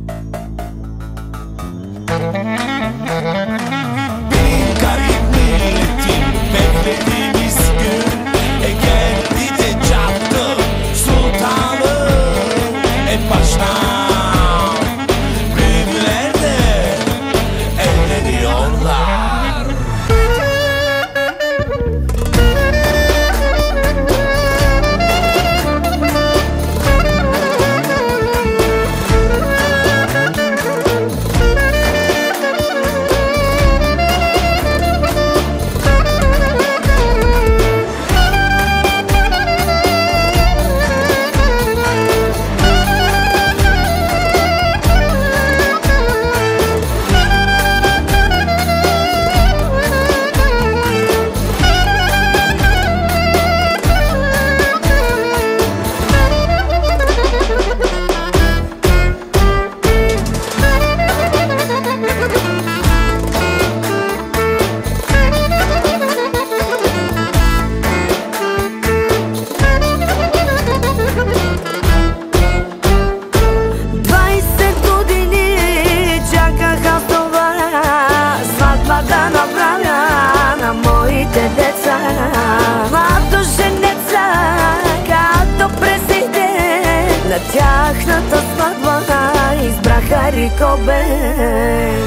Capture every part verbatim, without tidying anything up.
Benim garip milletim beklediğimiz gün E geldi de çattı sultanım en baştan Büyükler de evleniyorlar Тяхната сватба избраха Рикобен.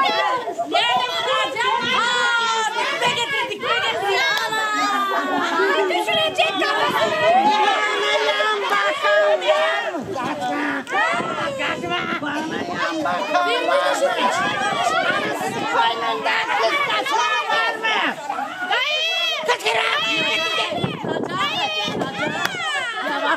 Ne getirdik, ne getirdik? Düşürecek kafasını. Koynundan kız kaçma var mı? Kıkıram yürüdü. Yavaş.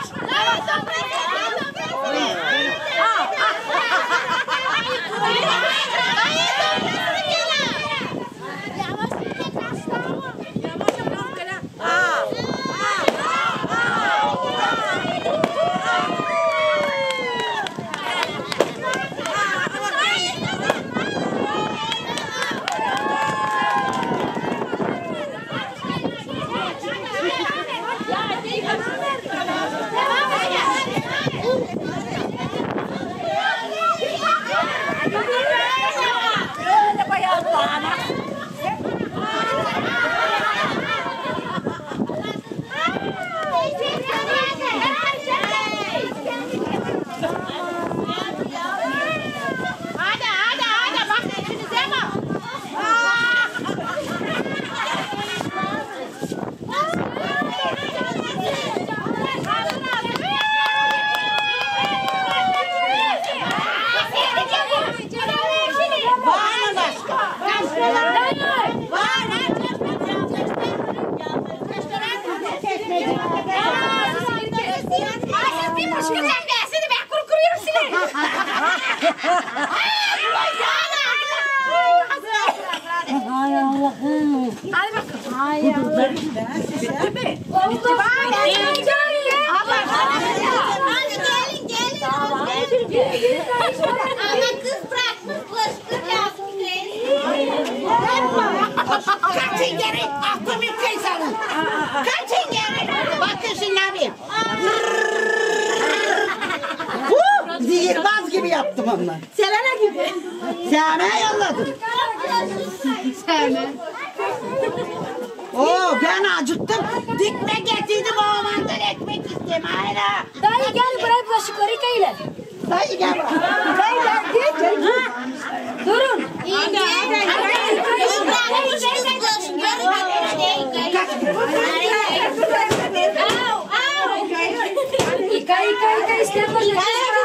Hay Allah'ım. Hadi bakalım. Hay Allah'ım. Bitti mi? Oldu. Hadi gelin gelin. Ana kız bırakmış bulaşık yapmış. Kaçın geri aklım yükselsin. Kaçın geri. Bakın şimdi abi. Zihirbaz gibi yaptım onunla. Selena gibi. Sevmeye yolladım. Sevme. Oo ben acıktım. Dikme getirdim o mandan ekmek isteyeyim. Hayır. Dayı gel buraya bulaşıkları yıkayın. Dayı gel. Dayı gel geç. Durun. Hadi hadi Yıka yıka yıka istemiyorum.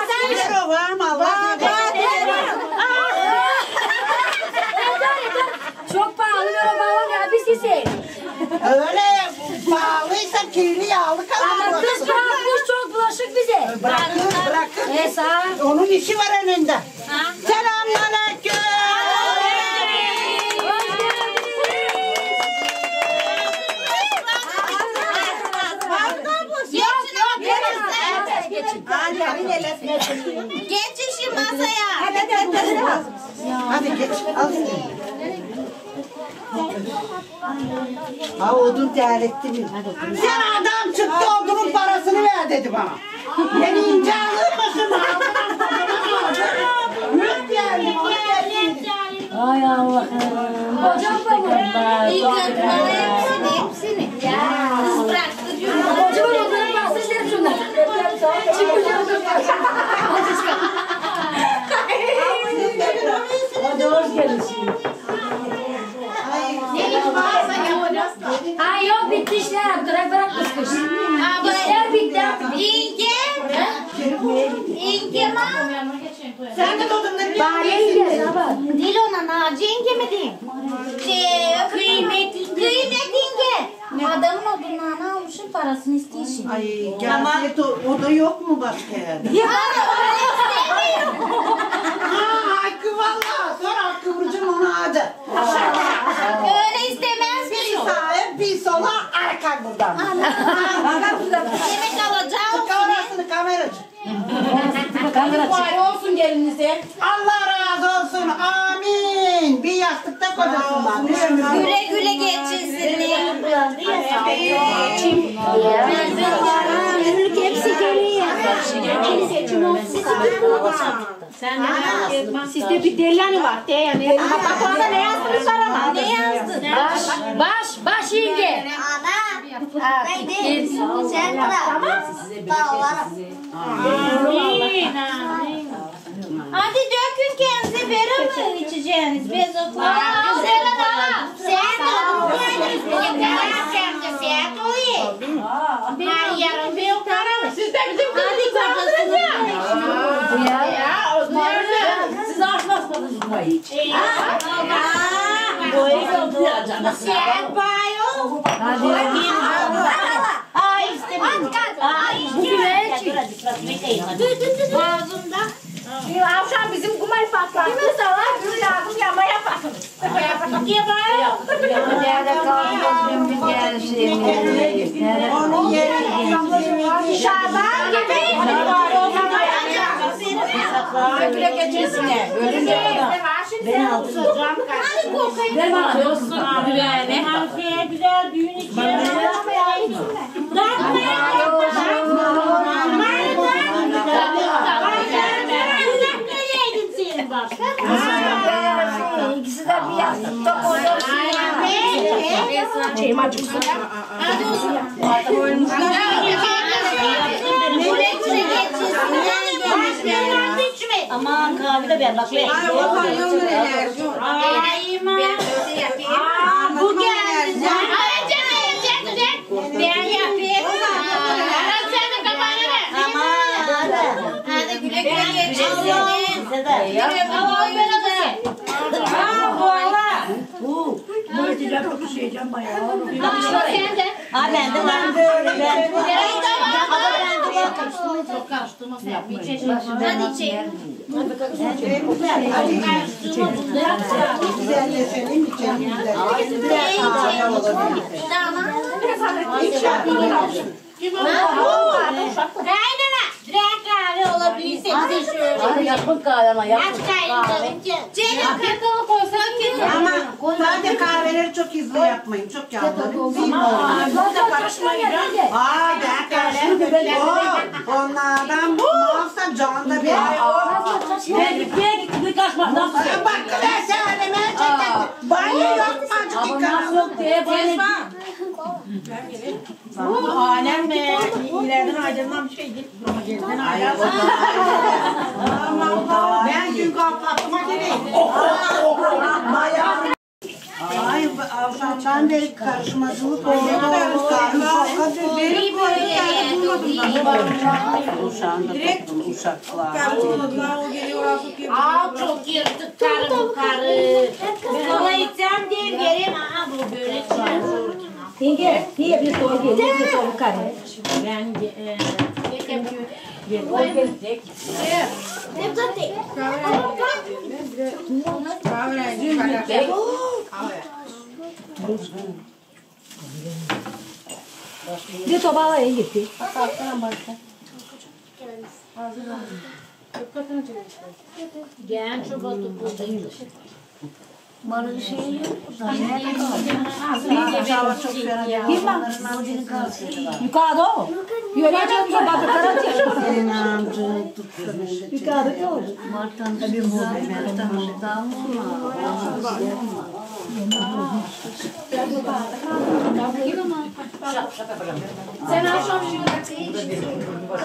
Çok pahalı bir baba ya biz ise. Öyle pahalıysa kirli yağlı Ama kalır. kız bırakmış çok bulaşık bize. Bırakın bırakın. E sağ. Onun işi var önünde. Selamünaleyküm. Geçin şu masaya. Hadi hadi hadi. Hadi geç. Al seni. Ha odun terletti mi? Sen adam çıktı odunun parasını ver dedi bana. Beni ince alır mısın? Yok geldim. Ay Allah'ım. Hocam da mı? İyi götürme hepsini hepsini. Ya kız bıraktı diyorum. Hocam onların bahsedelim şundan. Hadi hoş geldin. Ne iş varsa yapacağız. Ay yok bitti işler. Bırak bırak kız kız. İşler bitti. İnge. İnge ma. Sen de odunları Bariye gideriz abi. Dil ona Naci İnge mi diyeyim? Şey, kıymet İnge. Kıymet İnge. Adamın odunlarını almışım parasını istiyorsun. Ay gerçek o, o da yok mu başka yerde? Ya öyle istemiyorum. Ha Hakkı valla. Sor Hakkı Burcu'nun onu adı. Öyle istemez Bir diyor. sağa bir sola arka buradan. Yemek alacağım. Kamerasını kameracı. Vay olsun gelinize. Allah razı olsun. Amin. Bir yastıkta kocasından. Güle güle geçinsinler. Hepsi geliyor. Sen Sizde bir deli var. Yani. Bak orada ne yazdınız arama? Ne yazdın? baş baş baş yenge. Ana. Ben de. Sen bırak. Tamam. Amin. Hadi dökün kendinize verir mi içecek? yiyeceğiniz bez okula. Güzel ana. Sen oldun böyle. Ne yapacağım da sen olayım. Ben yarın bir otarım. Siz de bizim kızı kaldırın ya. Ya. Ya o nerede? Siz açmazsanız bu hiç. Bu evi okuyacağım. Sen bayo. Hadi. Ay istedim. Ay istedim. Ağzımda. Şimdi akşam bizim kumay patlar. Kimin salak bir yardım yapma yaparsınız. Diye bayo. Nerede kalacağız bir gelsin. Onun yeri Şaban gibi. Öbüre geçesine. Ölünce kadar. Ben aldım. Hadi kokayım. Ne bana dostum abi yani. Harfiye güzel düğün için. İkisi de bir yastıkta koyuyorsun. Şeyim acıksın. Aman kahve de ben bak. Ay o kanyonun enerji. Ay aman. Bu geldi. Ay canım canım. Ben yapayım. Sen de kafanı. Aman. Hadi güle güle geçesin. Güle güle böyle. Aa bu Allah. Bu. Bu eteceğim çok şeyeceğim bayağı. Sen de. Ha ben de ben de öyle ben de Çok karıştırma sen. Bir çeşit. Hadi içelim. Güzelleşelim içelim Kaynana. Direkt kahve olabilirse bize şöyle. yapın kahvema yapın. Aç kaynana. Ceylin kakalı koysan ki. Ama sadece kahveleri çok hızlı yapmayın. Çok yağlı. Burada karışmayın. Aa ben kahve. O onlardan bu olsa canda bir. Ben gitmeye gittim. Bir kaçmak nasıl? Bak kadar söylemeye çektim. Banyo yok mu azıcık yıkanın? Yok diye böyle. Bu alem mi? İleriden aydınlan bir şey değil. Ama geriden aydınlan. Ben dün kalkmatıma gireyim. Ay avşandan beri karışmacılık oldu. İyi böyle. Direkt uşaklar. Aa çok yırtık karı bu karı. Sana içeceğim diye vereyim. Aha bu böyle çıkıyor. Yenge, diye bir soru geliyor, bir soru karı. Ben Bir sobağa iyi gitti. Gen çobatı buldum. Bana bir şey yok. Yukarıda o. Yöneceğim ki bakı karatıyor. Senin amcını tutsun. Yukarıda o. Sen akşam şu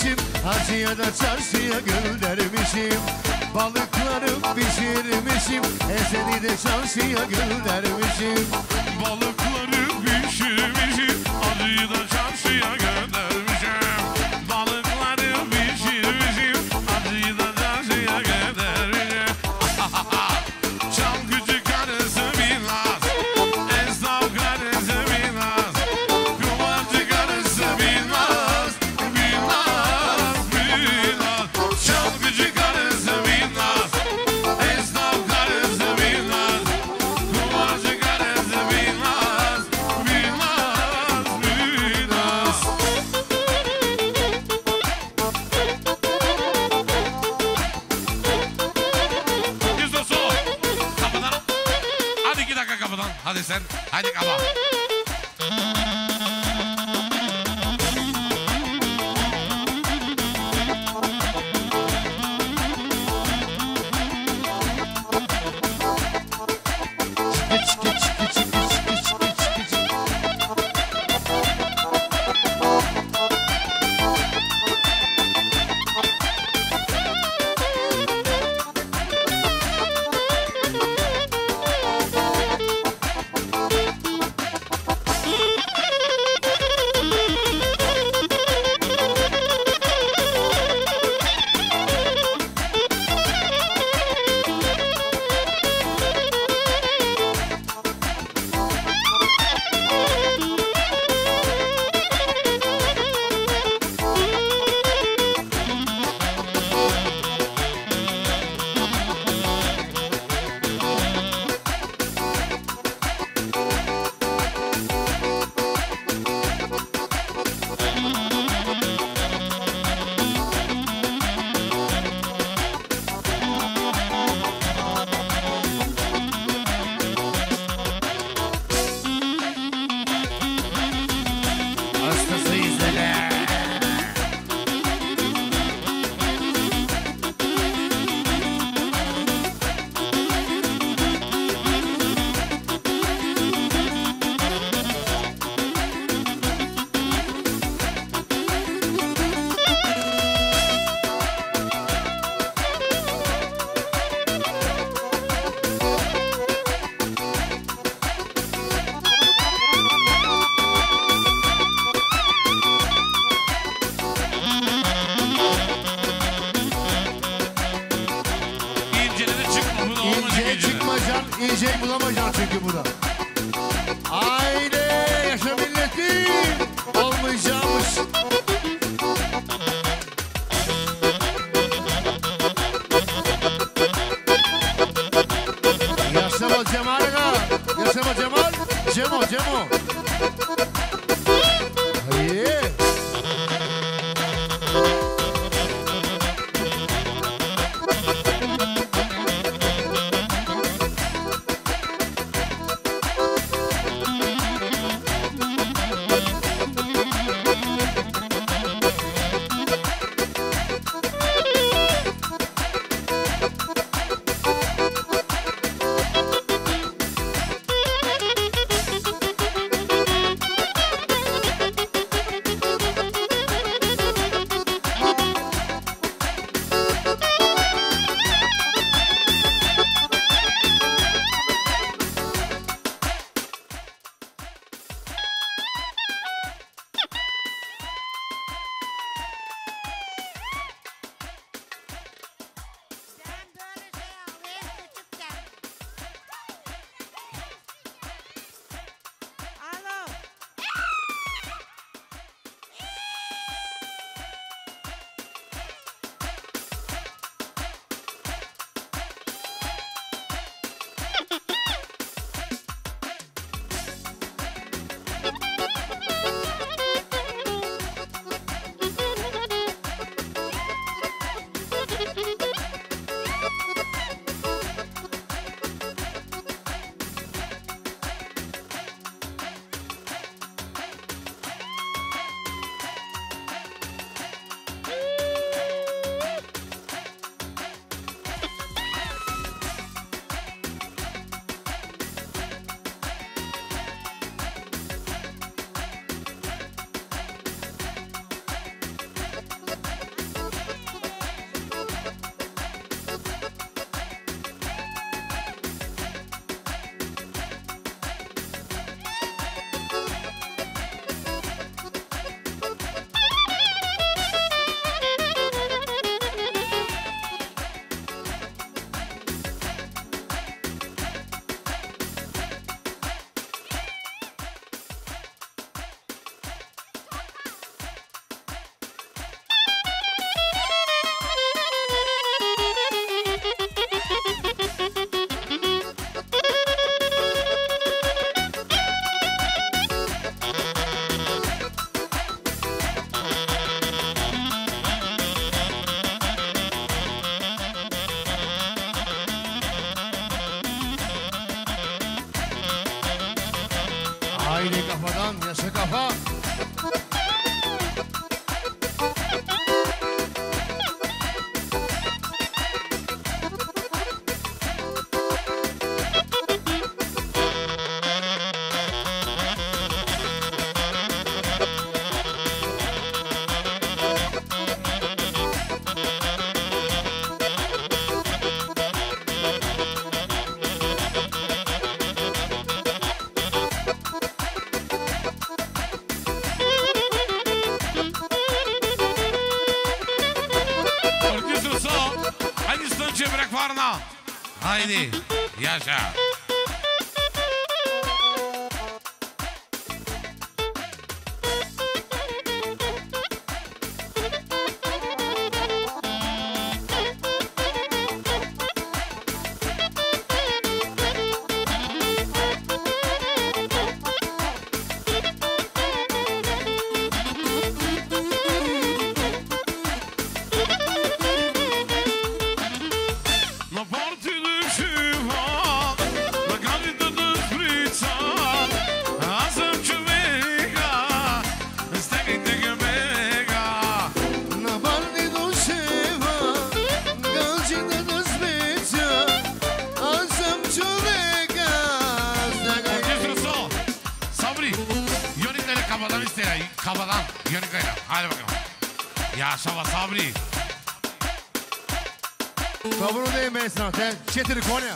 gitmişim, hacıya da çarşıya göndermişim. Balıkları pişirmişim, e seni de çarşıya göndermişim. Balıkları pişirmişim, acıyı da çarşıya göndermişim. Balıkları pişirmişim, acıyı da çarşıya göndermişim. Çal küçük karısı bilmez, esnaf karısı bilmez, kumarcı karısı bilmez, bilmez, bilmez. Çal küçük karısı bilmez, esnaf karısı bilmez, kumarcı karısı bilmez, bilmez, bilmez. Yüz dostu. Kapıdan. Hadi iki dakika kapıdan. Hadi sen. Hadi kapa. Hastasıyız hele. İnceleri çıkma. Bu da olmayacak İnce geceler. çıkmayacaksın, inceyi bulamayacaksın çünkü burada. Haydi yaşa milleti. Olmayacakmış. Yaşama Cemal'ına. Yaşama Cemal. Cemo, Cemo. Hayır. Haydi kafadan yaşa kafa. Haydi yaşa. Kafadan yönü kaynar. Hadi bakalım. Yaşa Sabri. Sabri değil mi sana? Çetiri Konya.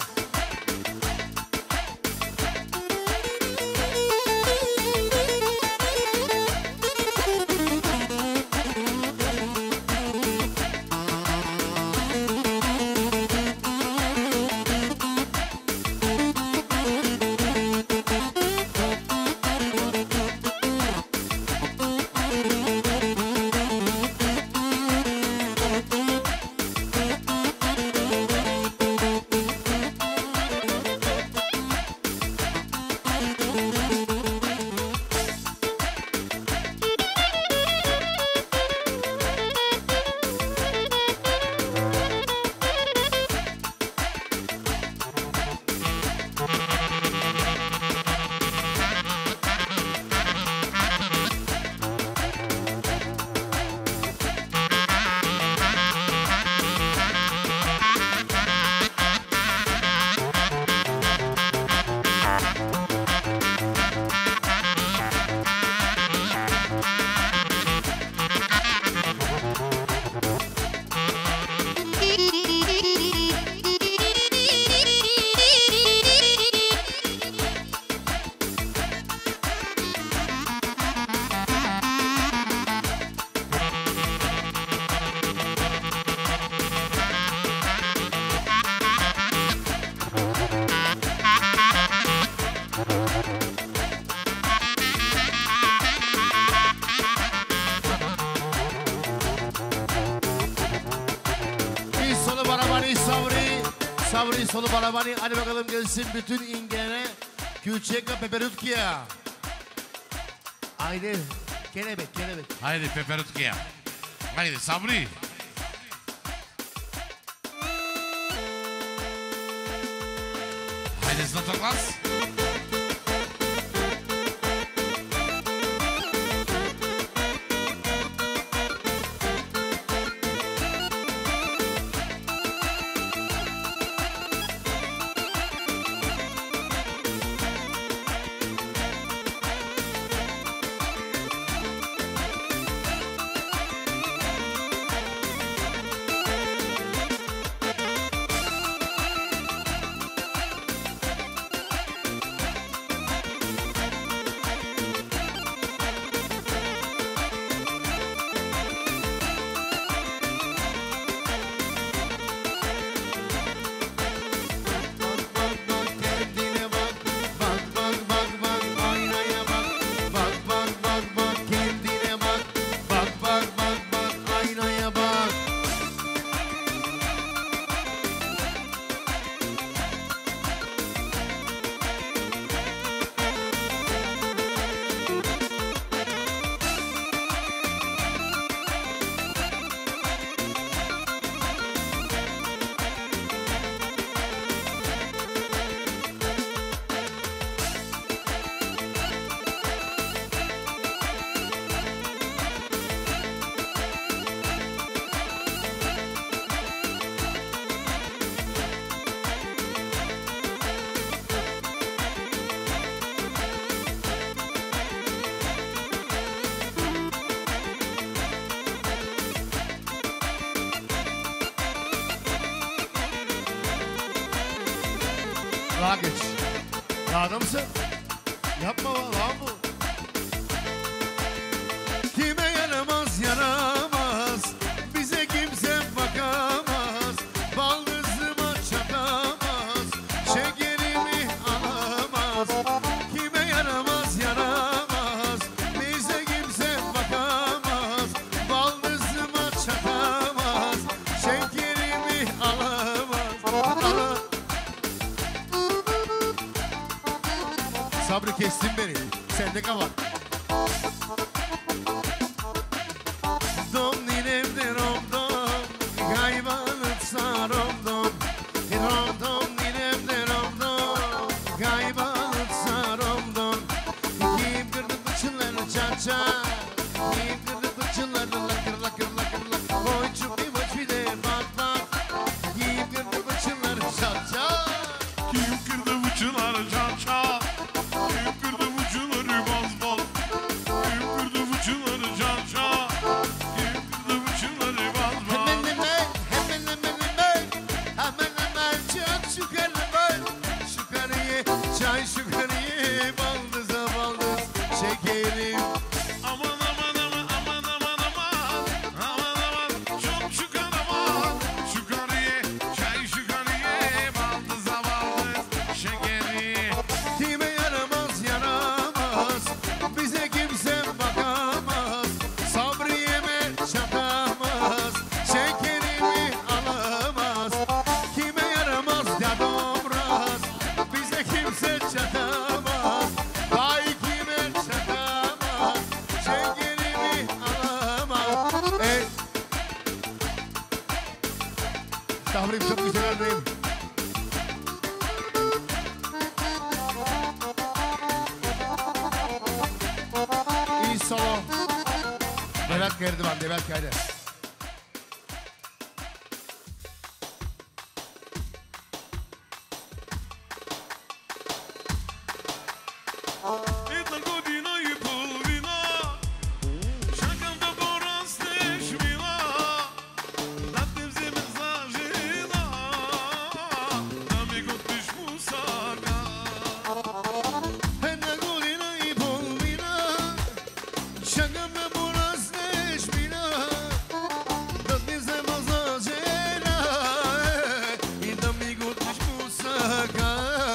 Sabri solu balabani. Hadi bakalım gelsin bütün ingene. Küçük peperutkiya. Haydi kelebek kelebek. Haydi peperutkiya. Haydi Sabri. Haydi Zlatoklas. Sağa geç. Sağda mısın? Yapma vallahi bu. Kime yaramaz yaramaz, bize kimse bakamaz, baldızıma çatamaz, şekerimi alamaz. Kime yaramaz yaramaz, bize kimse bakamaz, baldızıma çatamaz, şekerimi alamaz. Ala. Sabri kestin beni, sende kalan. Dom ninem de rom dom, gaybanıt sarom dom. Rom dom ninem de rom dom, gaybanıt sarom dom. Kim kırdı bıçıları çaça, kim kırdı bıçıları lakır lakır lakır lakır. Oy çupi maç bir de bak bak, kim kırdı bıçıları çaça. Kim kırdı bıçıları çarçar? Kim kırdı bıçıları baz baz? Kim kırdı bıçıları çarçar? Kim kırdı bıçıları baz baz? Hemen hemen, hemen hemen hemen, hemen hemen çak şukarı şukarıya, çay şukarıya, baldıza baldız, şekerim. Aman aman aman aman aman aman, aman aman çok şükür aman. Şükariye, çay şükariye, baldıza baldız, şekeri. Kime yaramaz yaramaz, bize kimse bakamaz, sabriyeme çatamaz, şekerimi alamaz. Kime yaramaz ya domraz, bize kimse çatamaz, vay kime çatamaz, şekerimi alamaz. Ey Sabrim çok güzel örneğim. İyi solo. Devet geldi ben, Devet geldi. Это година и половина, чакам да порастеш мила, да те вземем за жена, да ми готвиш мусака. Една година и половина, чакам да пораснеш мина, да те взема за жена и да ми готвиш мусака.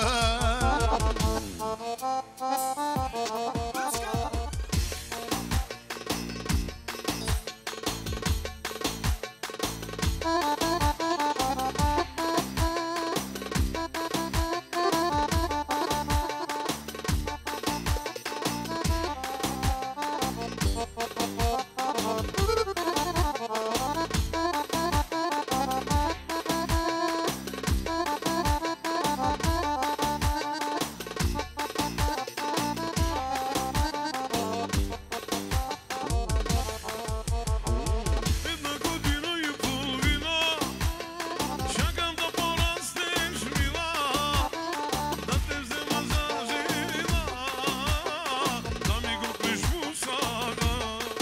Една година и половина, чакам да порастеш мила, да те взема за жена, да ми готвиш мусака.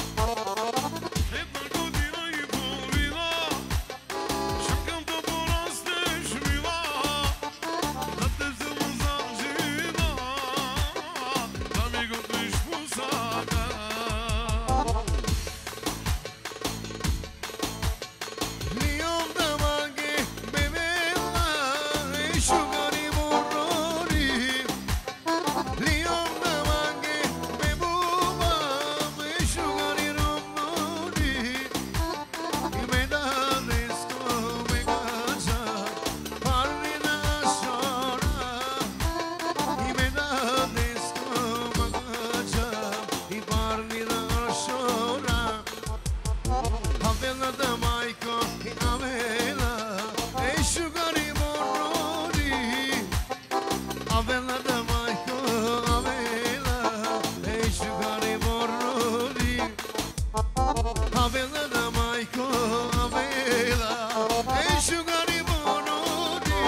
Една година и половина, чакам да порастеш мила, да те взема за жена, да ми готвиш мусака. Liom da mange bevela, e shugari morori. Liom da mange bebuba, e shugari romori. Me da desto me gaja, parli na shora. Me da desto me gaja, i parli na shora. Avela da Maiko e Avela e shugari morori. Avela da Maiko, Avela e shugari morori. Avela da Maiko, Avela e shugari morori.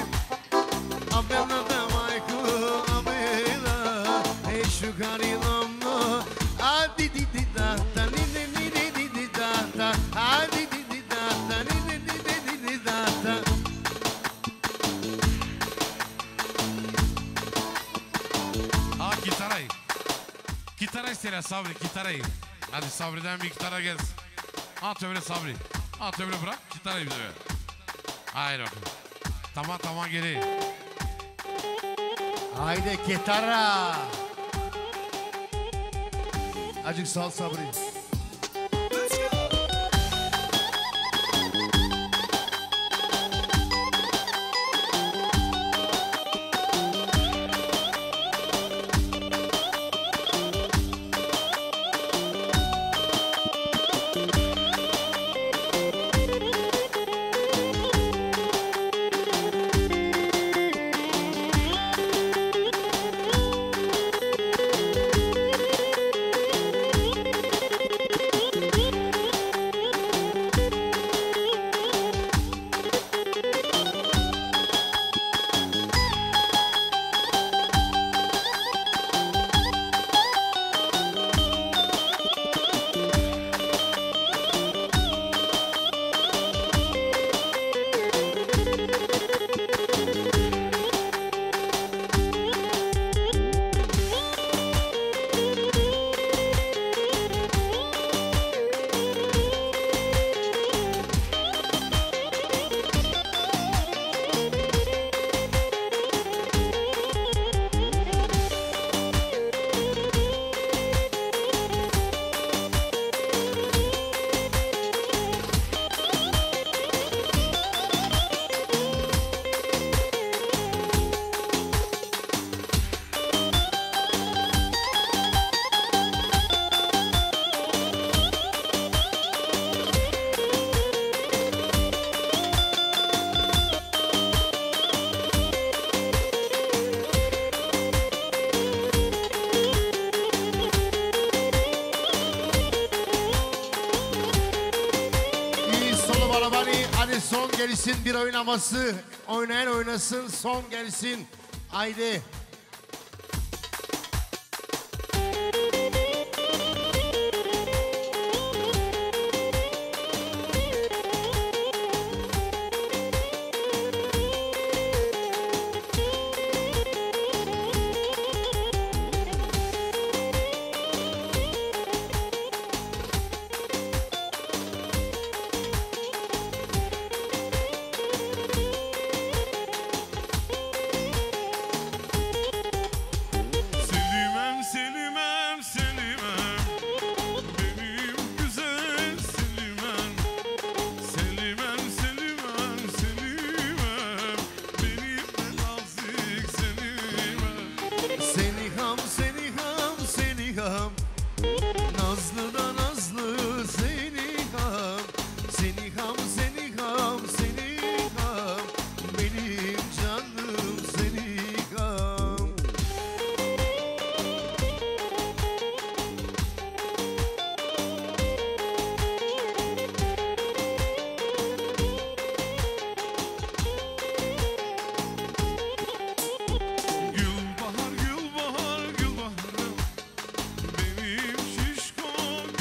Avela da Maiko, Avela e shugari morori. Adi di di da da ni ni ni ni di di da da. Adi di di da da ni ni ni ni di di da da. Gitara isteyen Sabri, gitarayı. Hadi Sabri'den bir gitara gelsin. At öyle Sabri. At öyle bırak, gitarayı bize ver. Haydi bakalım. Tamam tamam geri. Haydi gitara. Acık sal Sabri. Son gelsin bir oynaması. Oynayan oynasın, son gelsin. Haydi. Gülbahar, Gülbahar, Gülbaharım. Benim şişko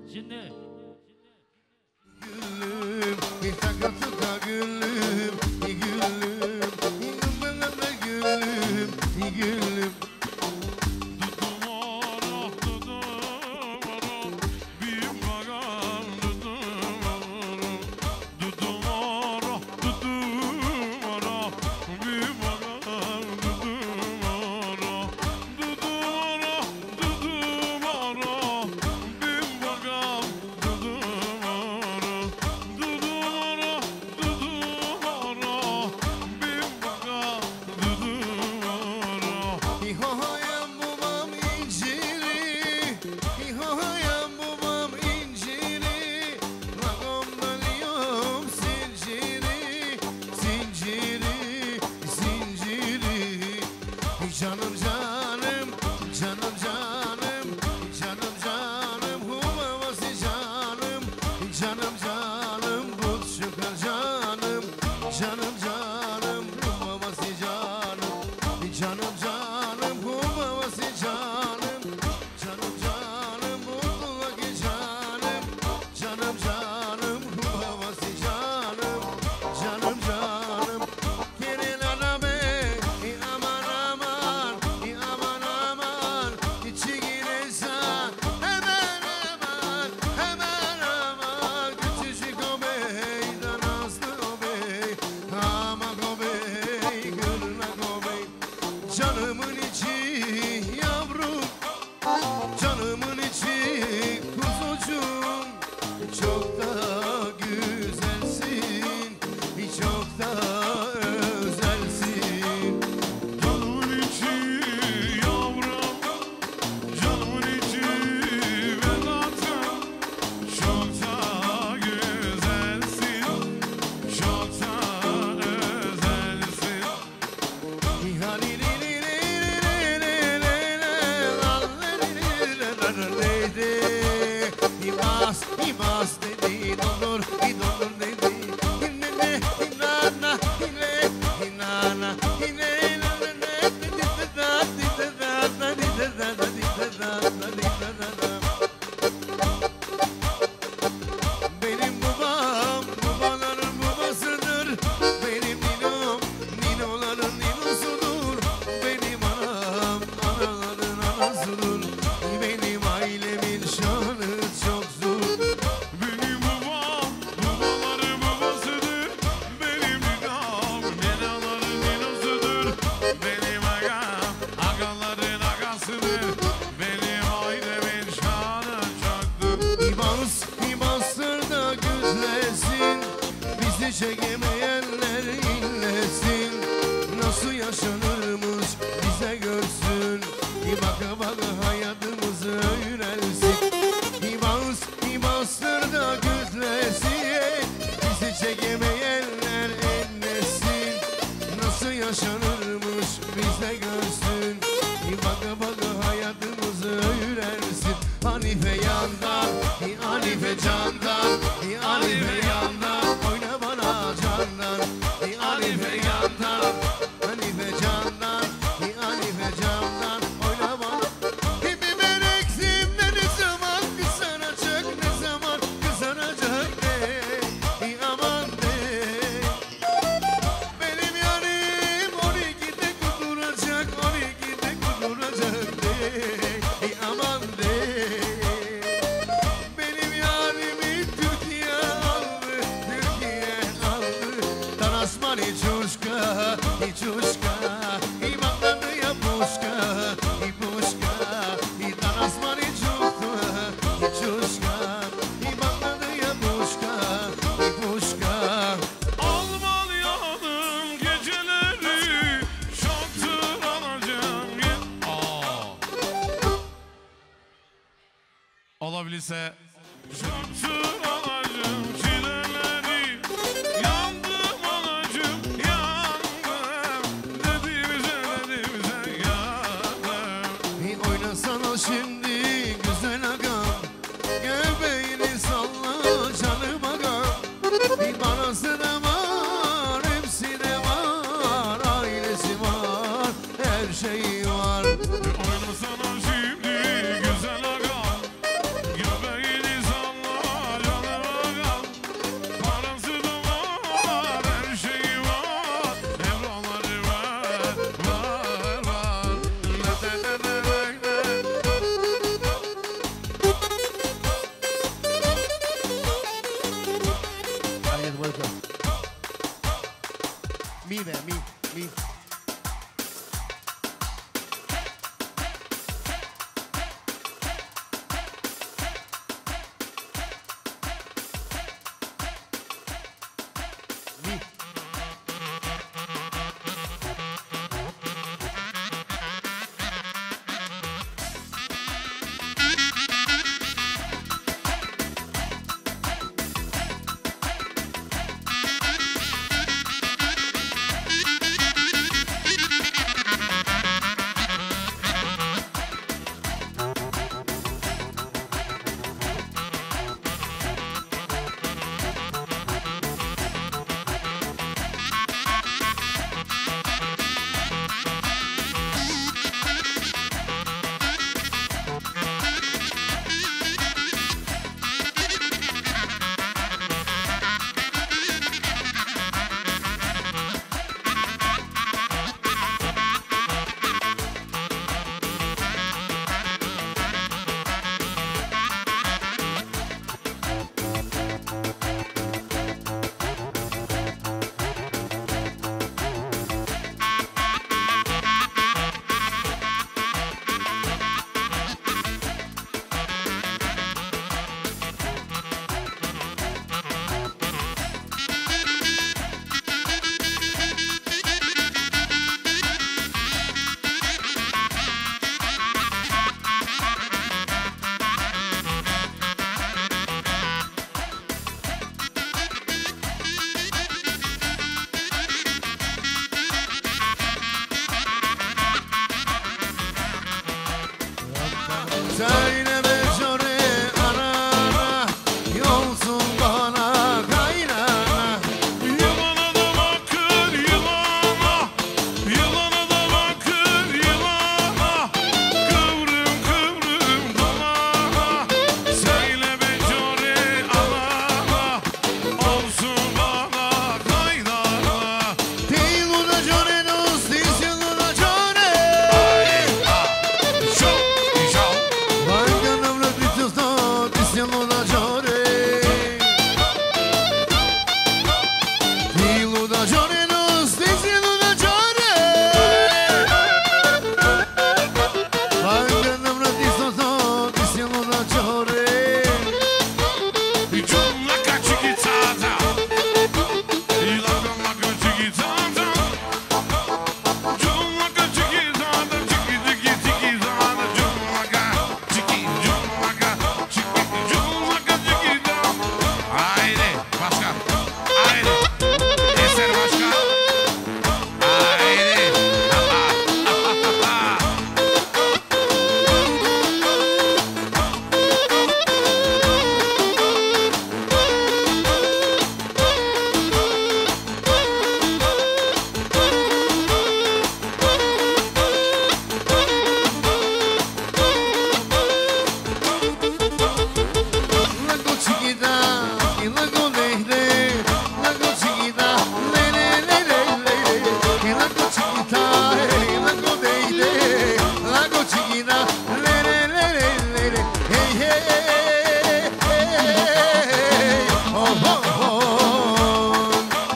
Şimdi. Gülüm, bir takatı da gülüm, gülüm, gülüm, gülüm, gülüm. Canım canım, canım canım, canım canım, humavası canım, canım canım, bu çıkar canım, canım canım, humavası canım, canım canım, humavası canım, canım canım, mutluluk canım, canım canım, humavası canım, canım canım, gelin aname, aman aman. Aman aman, içi girersen hemen hemen, hemen hemen. Küçücük o bey, da nazlı o bey, aman o bey, gırnak o bey. Canımın içi yavrum, canımın içi kuzucuğum. Çok da güzelsin, çok da özelsin. Canımın içi yavrum, canımın içi vedatım. Çok da güzelsin, çok da özelsin. İmaz, imaz dedi, donur, donur dedi. İnne, inana, inne, inana, inne, benim babam, babaların babasıdır. Benim ninom, ninoların ninosudur. Benim anam, anaların anasıdır. Benim ailemin şanı çok zor. Benim babam, babaları babasıdır. Benim ninam, ninaların ninosudur. Benim agam, agaların agasıdır. Benim ailemin şanı çoktur. İmaz, imazdır da güzlesin. Bizi çekemeyenler inlesin. Nasıl yaşanırmış bize görsün. Baka baka hayatımızı öğrensin. İmaz, imazdır da güzlesin. Bizi çekemeyenler inlesin. Nasıl yaşanırmış bize görsün. Baka baka hayatımızı öğrensin. Hanife yandan, Hanife candan, Hanife yandan, oyna bana candan, Hanife yandan, Hanife candan, Hanife candan, oyna bana. Kimi ben eksimde ne zaman kızaracak, ne zaman kızaracak de, aman de. Benim yarim on ikide kuduracak, on ikide kuduracak de, aman de. Benim yarimi Türkiye aldı, Türkiye aldı. Tanasman içuşka, içuşka, imanladı ya puşka, ipuşka. Tanasman içuşka, içuşka, imanladı ya puşka, ipuşka. Almanya'nın geceleri çoktur anacığım. Aa. Olabilirse çoktur anacığım çileleri. Yandım anacığım, yandım. Dediğimize dediğimize yandım. Bir oynasana şimdi güzel agam, göbeğini salla canım agam. Bir parası da var, hepsi de var, ailesi var, her şeyi var. Oynasana şimdi güzel aga, göbeğini salla mi be mi mi. Söyleme çare arana, yolsun bana kaynana. Yılana da bakır yılana, yılana da bakır yılana. Kıvrım kıvrım dolana, söyleme çare alana, olsun bana kaynana. Değil bu da çare dost, değilsin bu da çare. Şov, şov. Varganım röpütüz da, değilsin bu da çare. Değil bu da çare dost, değilsin bu da çare. Varganım röpütüz da, değilsin bu da çare. Giunla caccichizzata, la gomma caccichizzata, giunla caccichizzata, cicchi cicchi cicchizzata, giunla caccichi, giunla caccichi, giunla caccichizzata. Haydi başkan, haydi, eser başkan, haydi, ha ha ha ha ha. Lago chiquita, y lago lele, lago chiquita, lele lele lele, y lago chiquita, y lago lele, lago chiquita, lele lele lele, hey hey hey hey, oh oh oh,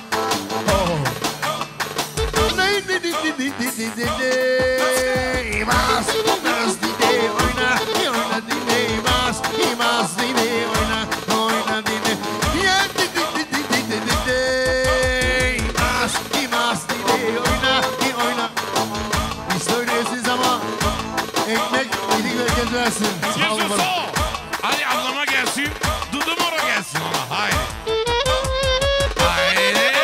oh, nay di di di di di di di di, mas, mas di di, oyna, oyna di di, mas, mas di di, oyna, oyna di di, ya di di di di di di di di, mas, mas di di, oyna, oyna. Hiç söyleyesiz ama ekmek yedik ve gezersin. Sağ olun Yusuf bana. sağ. Hadi ablama gelsin, Dudu Moro gelsin ona. Haydi. Haydi.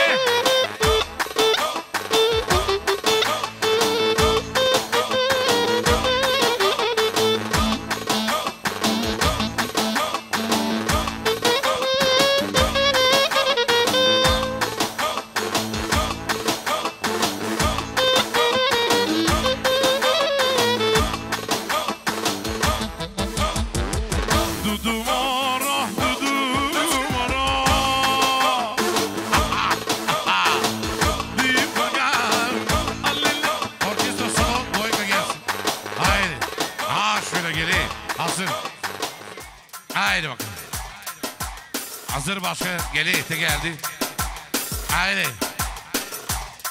Dudu Moro, Dudu Moro. Deyip bakar. Allele. Orkestra salon boyka gelsin. Haydi. Ha şöyle geleyim. Hazır. Haydi bakalım. Hazır başka geleyim. Te geldi. Haydi.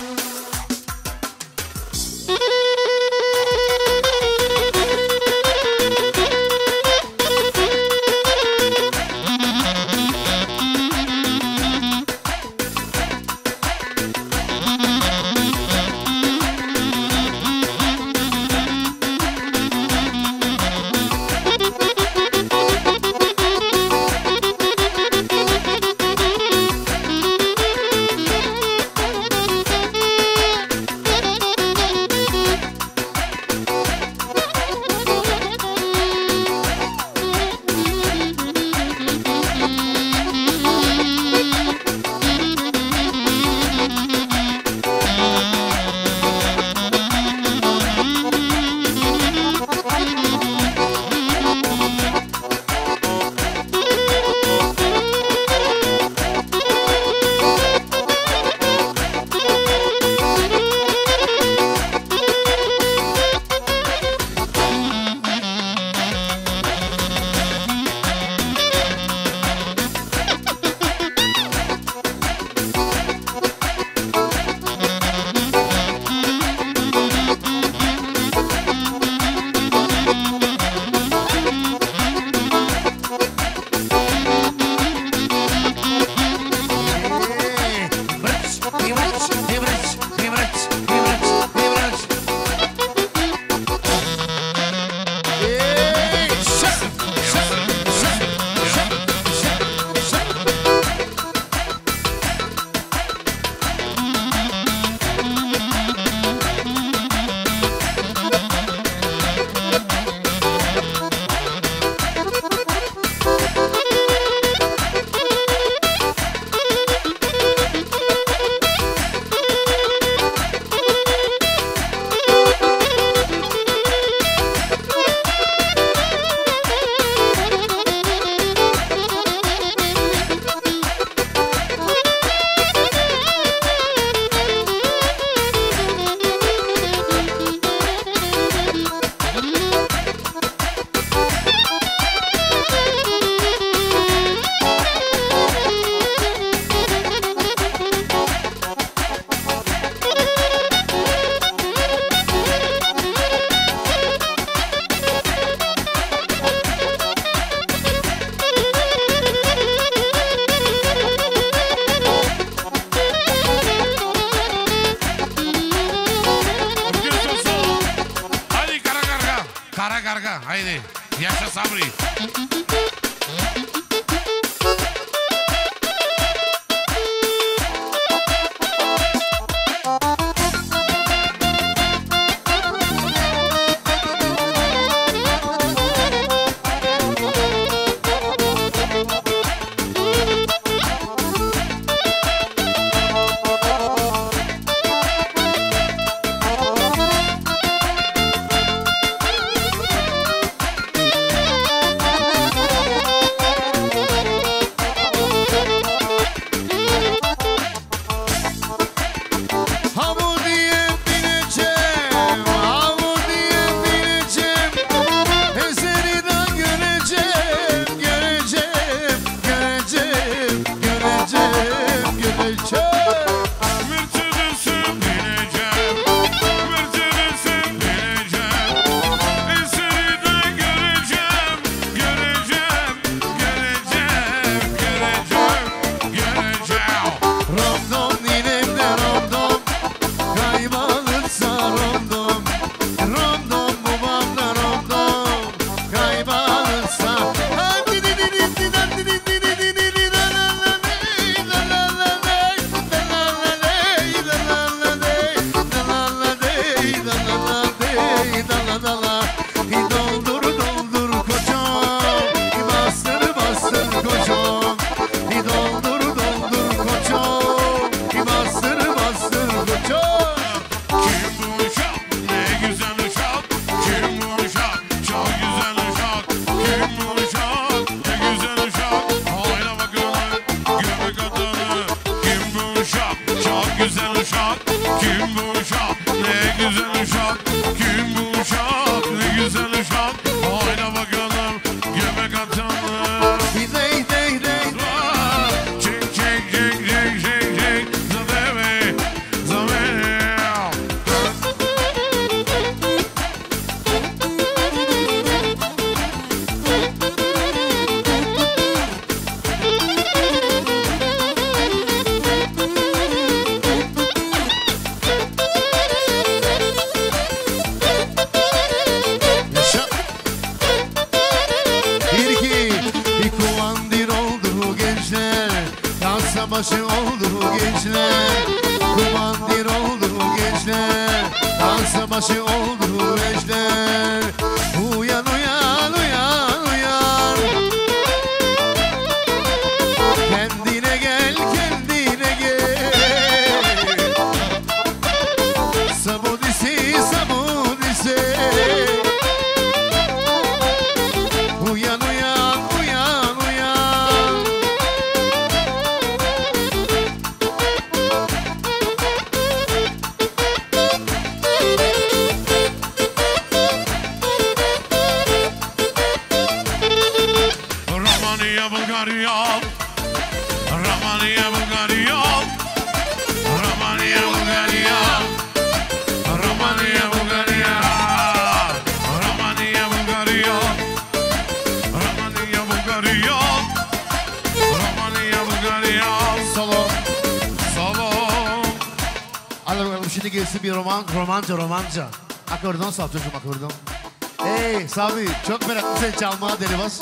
karga. Haydi. Yaşa Sabri. Masa başı oldu gençler, kumandir oldu gençler, dansa başı oldu gençler. Uyan uyan uyan uyan, kendine gel kendine gel. Sabudisi sabudisi, uyan uyan uyan uyan. Romanya, Bulgarya, Romanya, Bulgarya, Romanya, Bulgarya, Romanya, Bulgarya, Romanya, Bulgarya, Romanya, Bulgarya, Romanya, Bulgarya. Solo. Solo. Hadi bakalım şimdi gelsin bir roman, romanca romanca. Akordon sal çocuğum akordon. Hey Sami çok meraklısın çalmaya deli bas.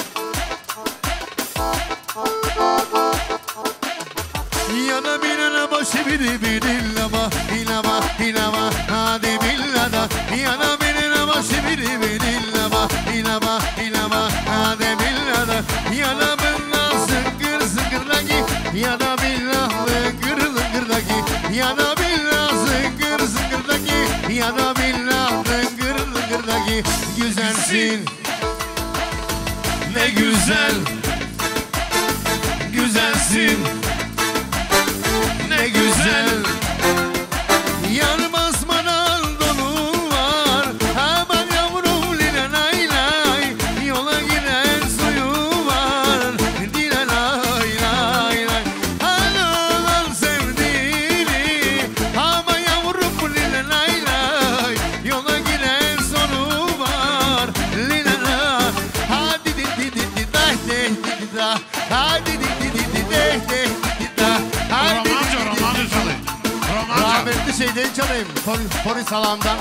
Yana bilene başı biri bilama, bilama, bilama, hadi billada. Yana bilene başı biri bilama, bilama, bilama, hadi billada. Yana billah zıngır zıngırdaki, yana billah zıngır zıngırdaki, yana billah zıngır zıngırdaki, yana billah zıngır zıngırdaki. Güzelsin, ne güzel, güzelsin. Ne güzel, yanmaz manal dolu var. Aman yavrum lile lay lay, yola giden suyu var. Lile lay lay lay, anılan sevdiğini. Aman yavrum lile lay lay, yola giden sonu var. Lile lay, hadi di di di di da di di da, hadi di di di di de de di da, hadi. Romanca, romanca çalayım. Romanca. Rahmetli şeyden çalayım. Polis Salam'dan.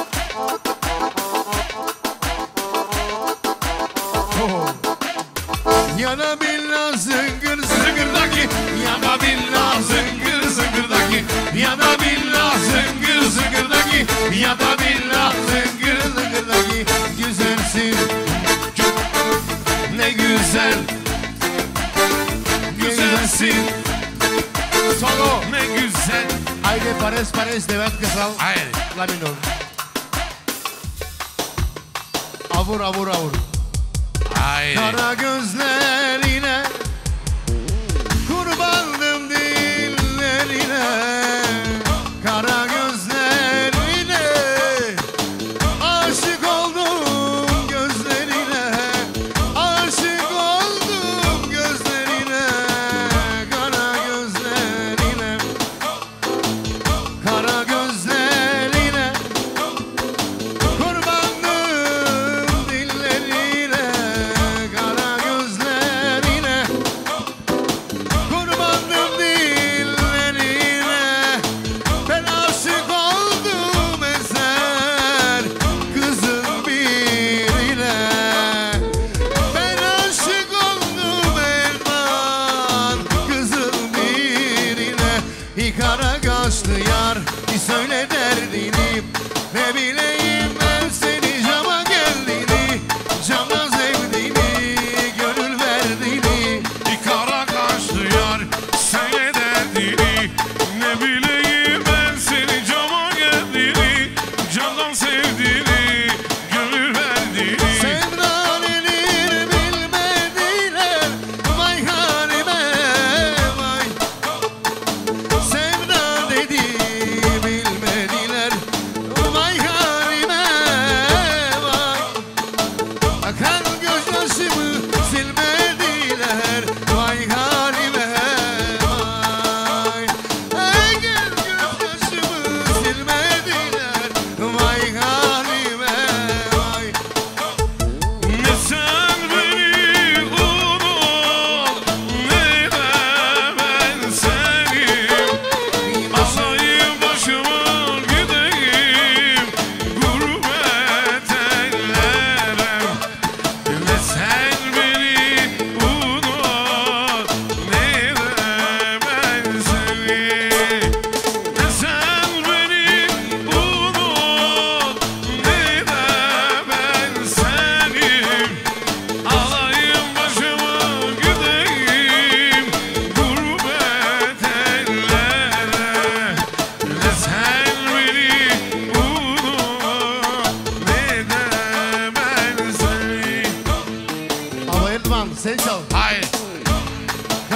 Oh. Yana billah zıngır zıngırdaki, yana billah zıngır zıngırdaki, yana billah zıngır zıngırdaki, yana billah zıngır zıngırdaki. Güzelsin, ne güzel, güzelsin. Solo. Ne güzel. Haydi pares pares devet kısal. Hayır. La minor. Avur avur avur. Hayır. Kara gözlerine kurbandım dillerine. Kara gözlerine aşık oldum gözlerine. Aşık oldum gözlerine. Kara gözlerine. Kara gözlerine kurbandım dillerine. Kara gözlerine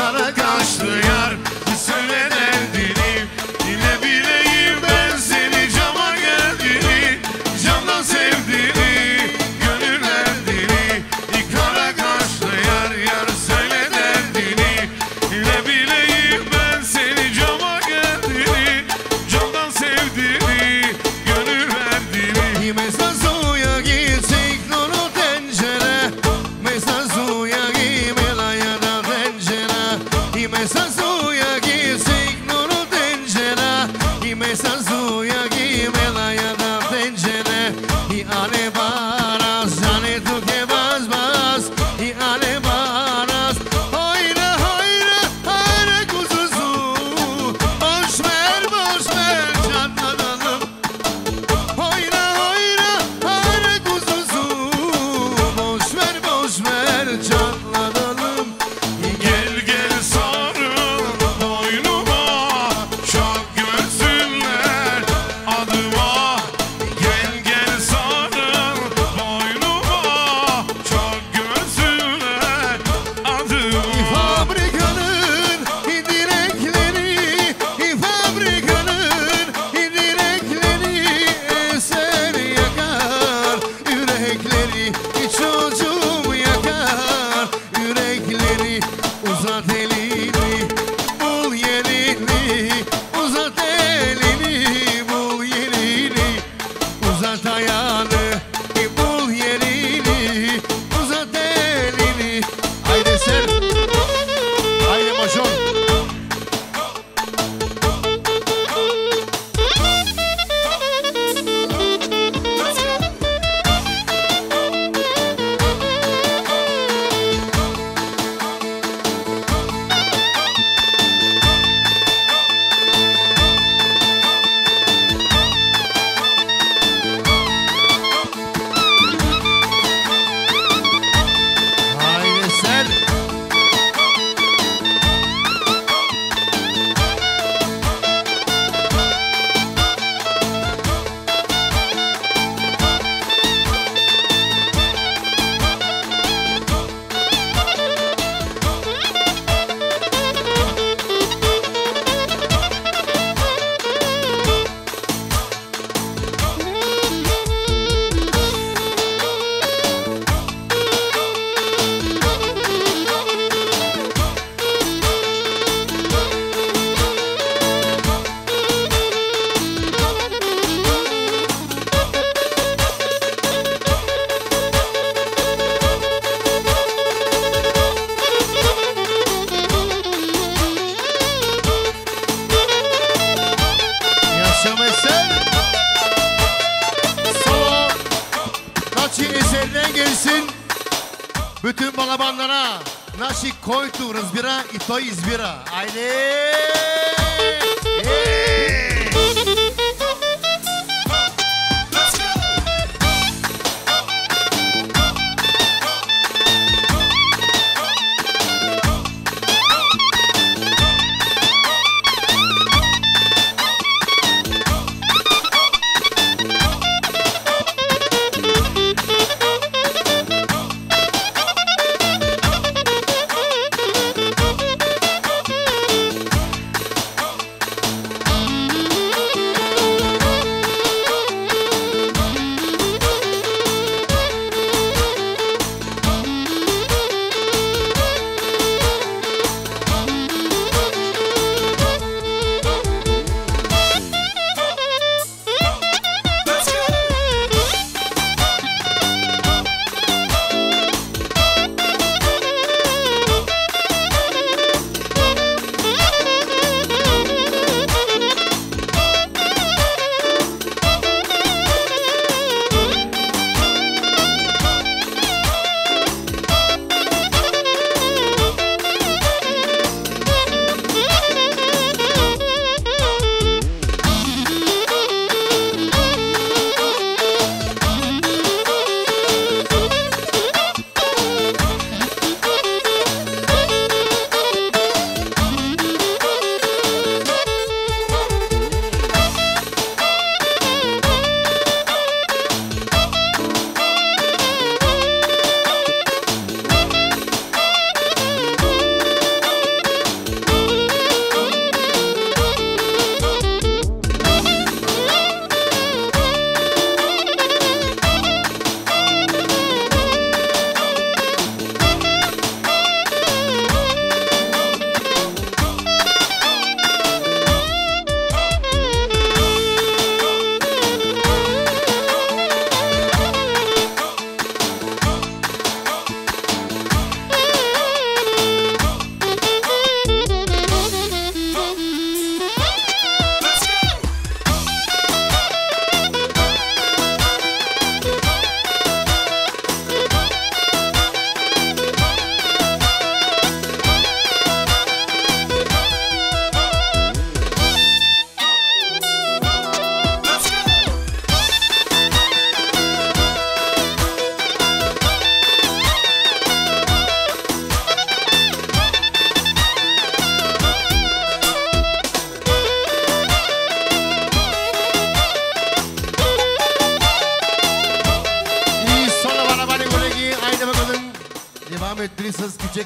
kara kaşlı yar söyle derdini. Ne bileyim ben seni cama geldiğini, camdan sevdiğini, gönül verdiğini. Kara kaşlı yar yar söyle derdini. Ne bileyim ben seni cama geldiğini, camdan sevdiğini, gönül verdiğini. Mesela suya gitsek nuru tencere, mesela suya gimela ya da tencere. Mesela suya gitsek nuru tencere, mesela suya gimela ya da tencere. Ale baras, ale tu que vas vas, ale baras. Hayra hayra hayra kuzusu, boş ver boş ver canlanalım. Hayra hayra hayra kuzusu, boş ver boş ver canlanalım. Gel gel sarıl boynuma, çok görsünler adıma. Gel gel sarıl boynuma, çok görsünler adıma. Fabrikanın direkleri, fabrikanın direkleri eser yakar yürekleri, çocuğum yakar yürekleri. Uzat elini, bul yerini, uzat elini, bul yerini, uzat ayağını, bul yerini, uzat elini. Haydi sen, haydi boşum. Haydi sen. Yaşamasın. Solo Naçi eserine gelsin. Bütün balabanlara Naçi koytu razbira i to izbira. Haydi. Hey.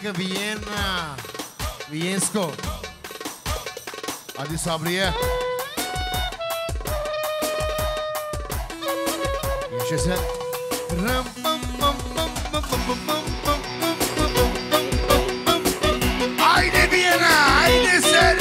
muzică Viena. Viensko. Adi Sabriye. Yaşasın. Ram pam pam pam pam pam pam pam. Haydi Viyana, haydi sen.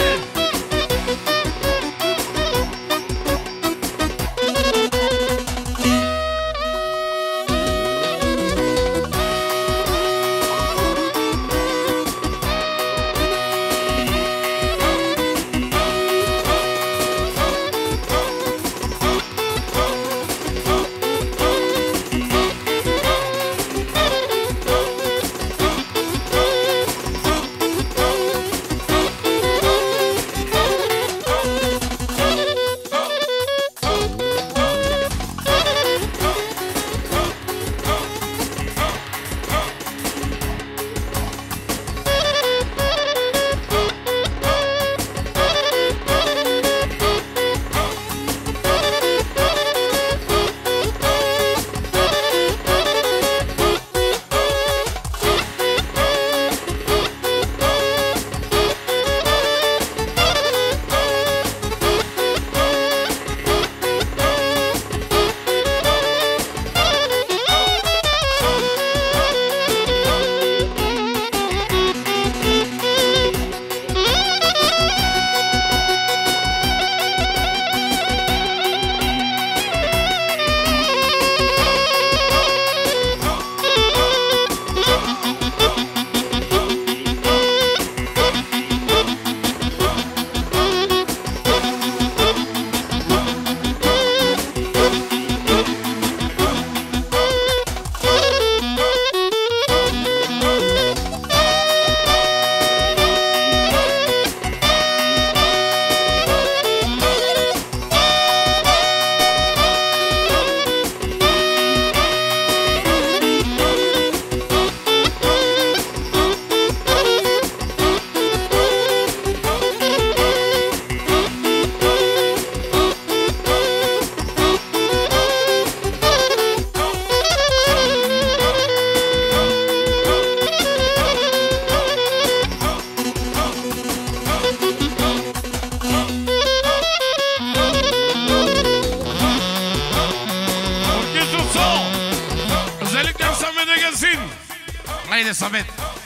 Haydi Samet.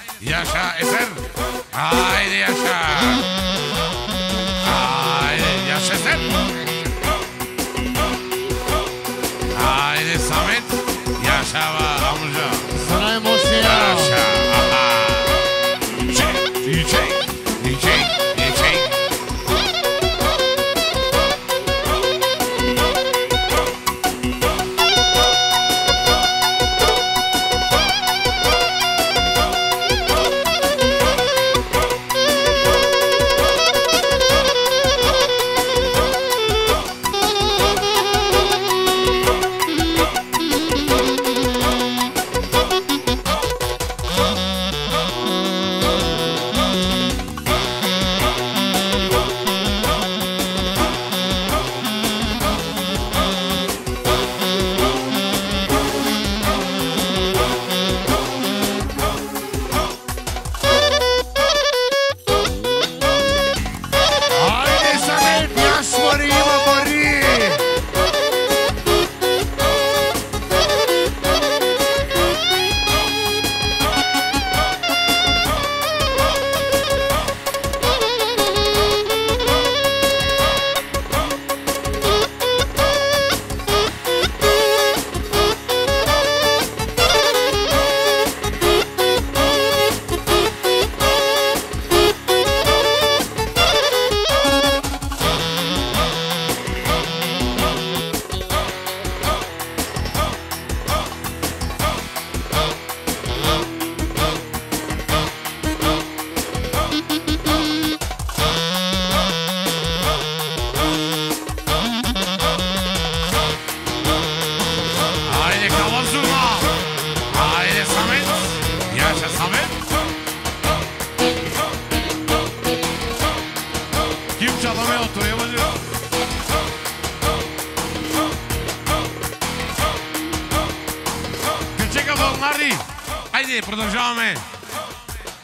Yaşa Eser. Haydi yaşa. Haydi yaşa Eser. Haydi Samet. Yaşa va amca. Sana emotion. Yaşa. Aha. Çek, çek, çek, çek.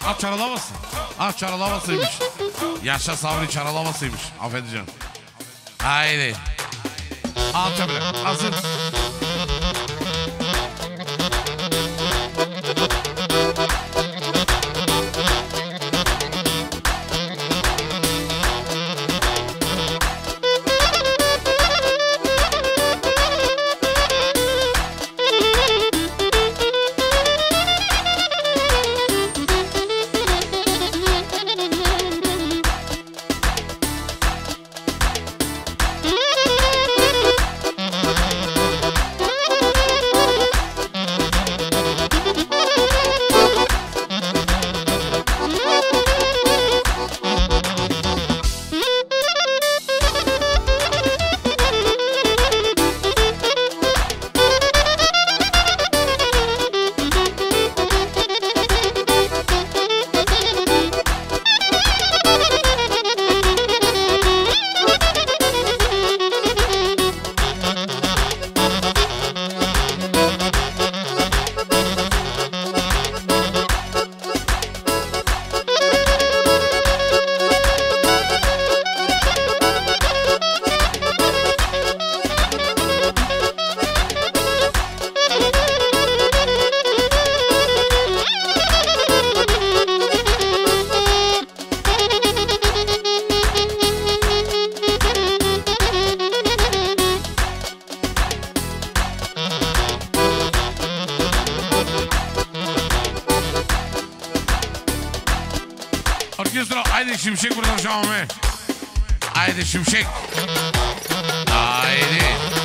At çaralaması. At çaralamasıymış. Yaşa Sabri çaralamasıymış. Affedeceğim. Haydi. Al çabuk. Hazır. Orkestra haydi Şimşek buradan şu an be. Haydi Şimşek. Haydi.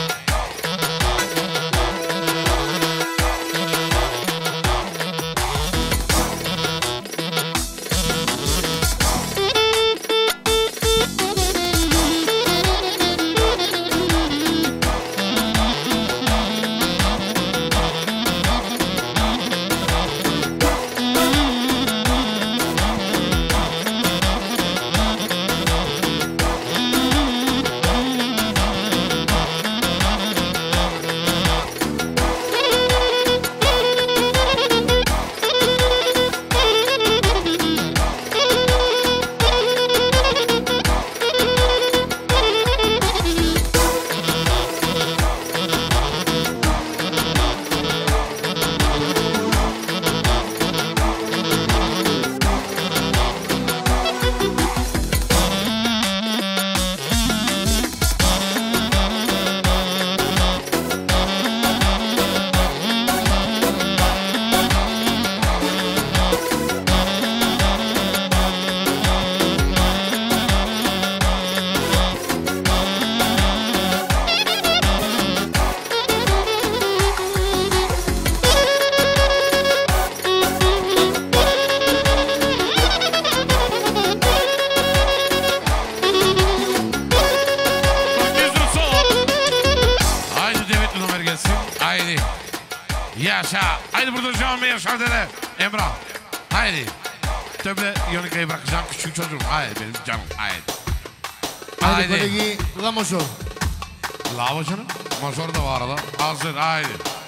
Yaşa. Haydi burada şu an mı Yaşar dede? Emrah. Haydi. Töble Yonika'yı bırakacağım küçük çocuğum. Haydi benim canım. Haydi. Haydi. Kolegi la moşor. La canım. Moşor da var arada. Hazır. Haydi.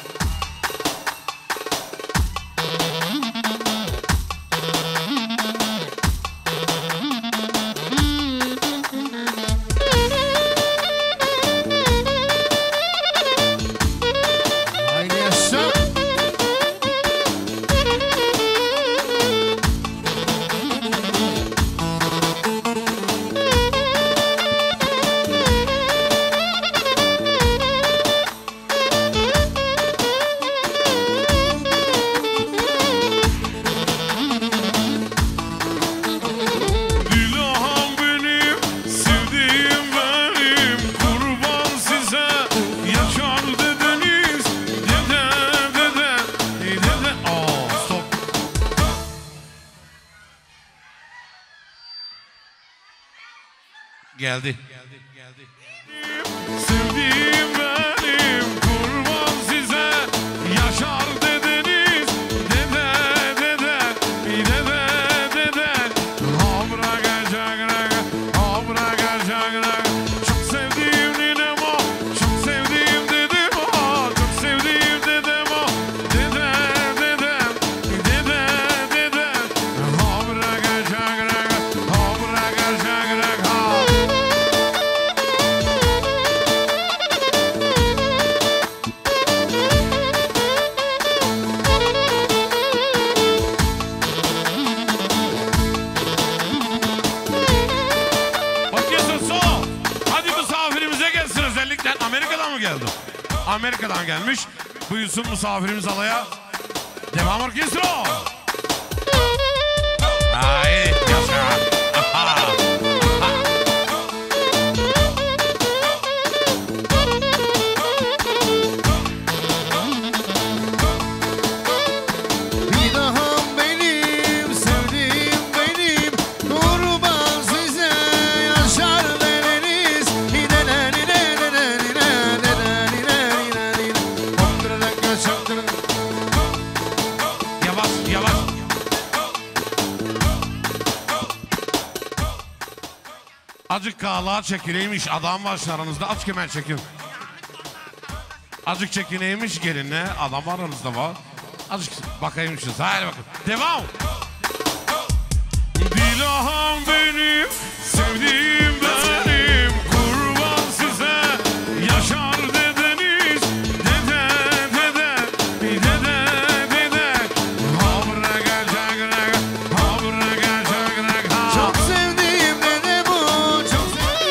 Geldi. Geldi, geldi. Sevdiğim benim, kurban size, Yaşar dedeniz, dede, dede, dede, dede. Abra gacak raga, abra gacak raga. Çok sevdiğim ninem o, çok sevdiğim dedem o, çok sevdiğim dedem o. Dede, dede, dede, dede. Amerika'dan gelmiş. Buyursun misafirimiz alaya. Devam orkestro. Ay yaşa. Azıcık kağlığa çekileymiş adam var aranızda, aç kemer çekin. Azıcık çekineymiş gelinle adam var aranızda var. Azıcık bakaymışız, haydi bakın. Devam. Dilahım benim, sevdiğim benim, kurban size yaşar dedeniz. Dede dede, dede dede, habra gelecek, habra gelecek, ha. Çok sevdiğim dede bu, çok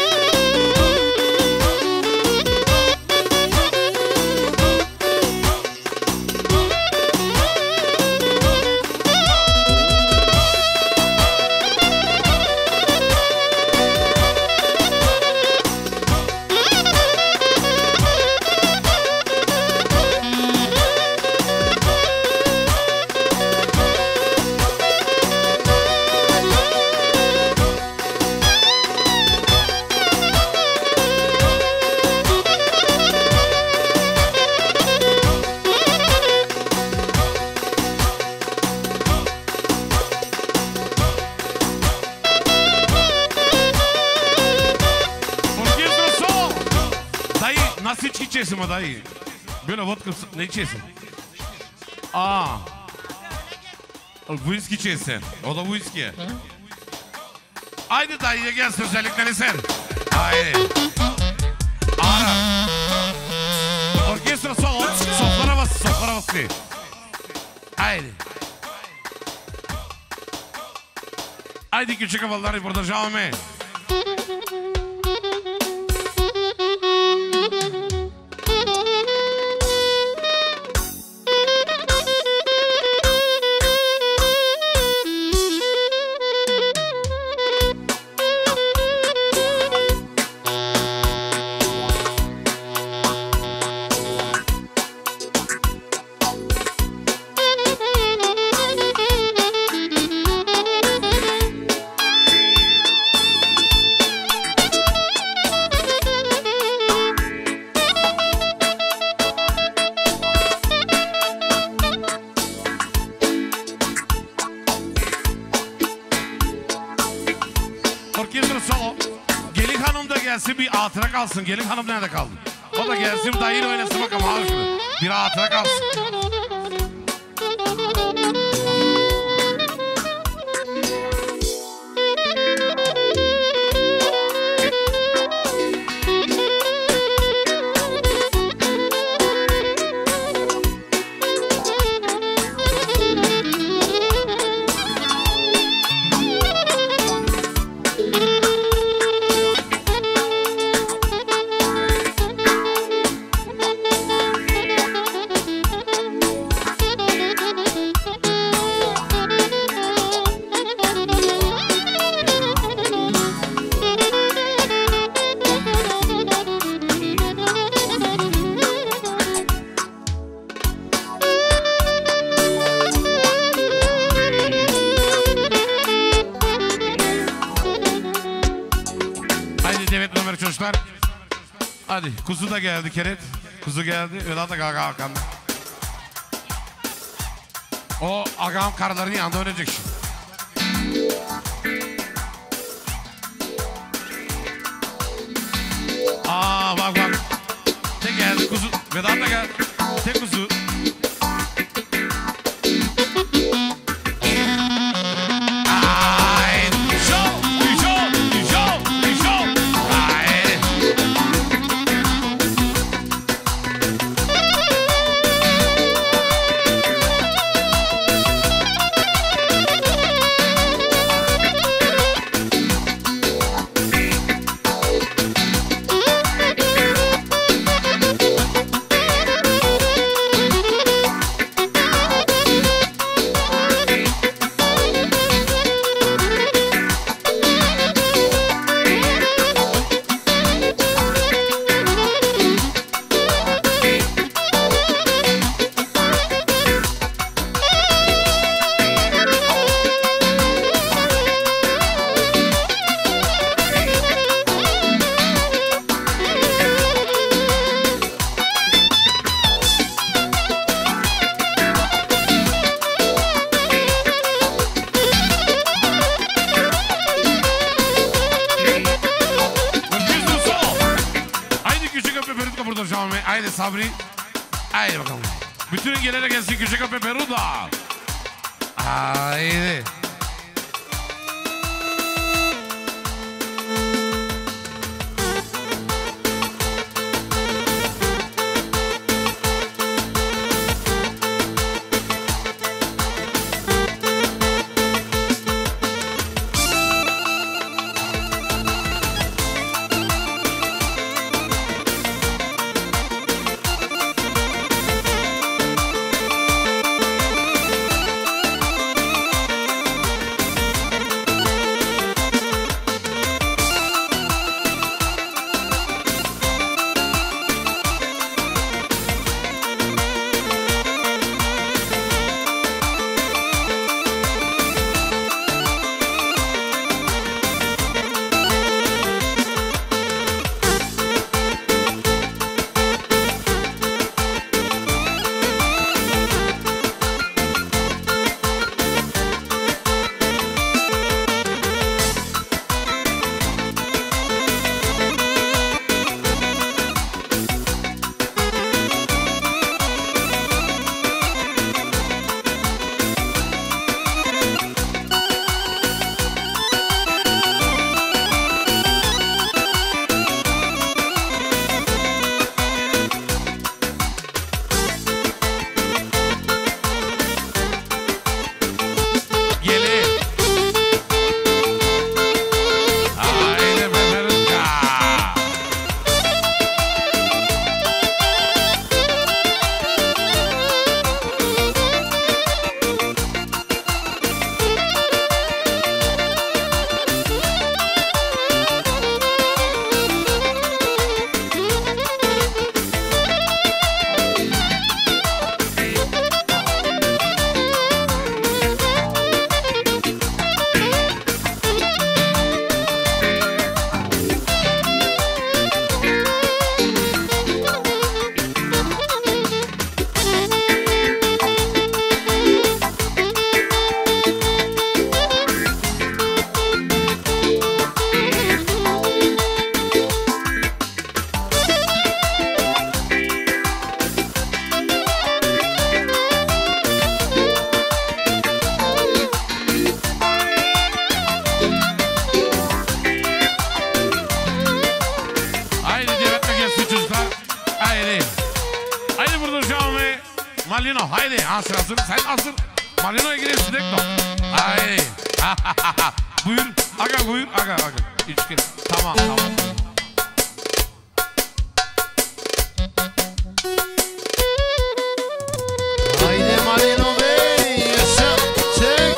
Nasıl içki içesin o dayı? Böyle vodka ne içesin? Aa. Whisky içesin. O da whisky. Haydi dayıya gelsin özellikleri sen. Haydi. Ara. Orkestra solo. Soflara bas. Soflara bas. Haydi. Haydi küçük havaları burada cami. Bir hatıra kalsın. Gelin hanım nerede kaldı? O da gelsin dayıyla oynasın bakalım. Al şunu. Bir hatıra kalsın. Hadi kuzu da geldi Keret. Kuzu geldi. Vedat da gaga arkanda. O agam karıların yanında ölecek şimdi. Aa bak bak. Tek geldi kuzu. Vedat da geldi. Tek kuzu. sevdiğim Haydi Sabri. Haydi bakalım. Bütün gelene gelsin Küçük Ape Peruda. Haydi. Malino haydi. Hazır hazır. Sen hazır. Malino'ya girelim Snekno. Haydi. Buyur. Aga buyur. Aga aga. Üç kere. Tamam tamam. Haydi Malino Bey. Yaşa. Çek.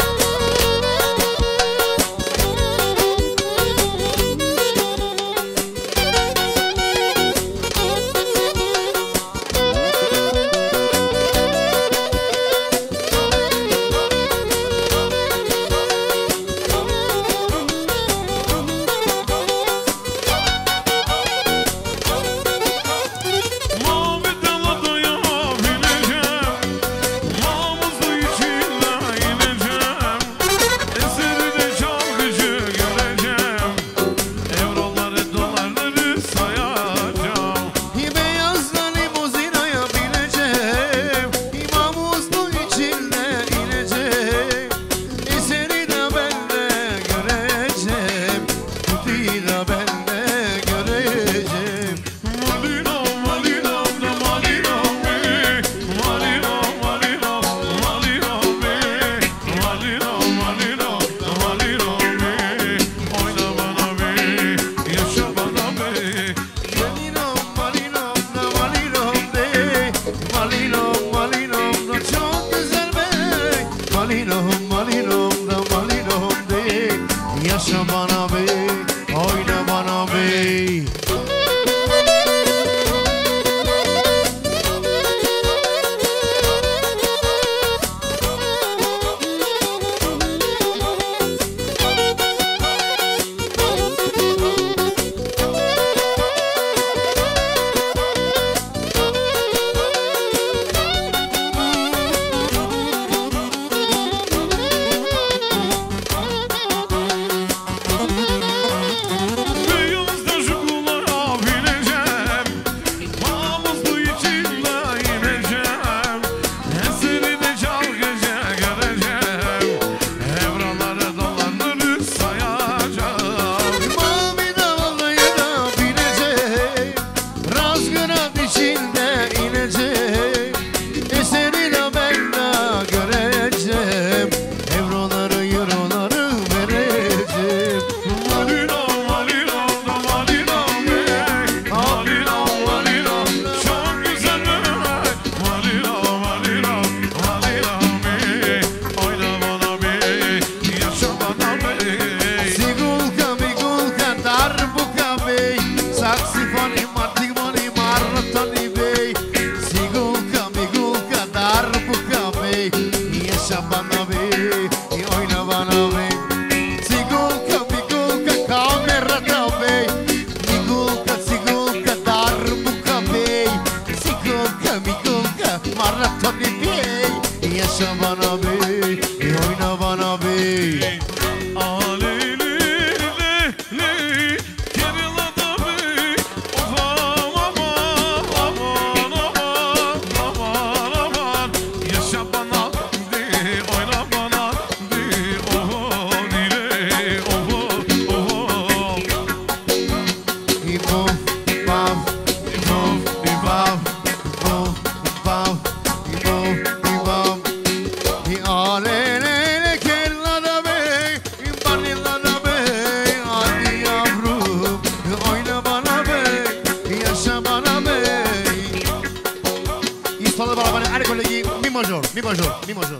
major, mi major, mi major.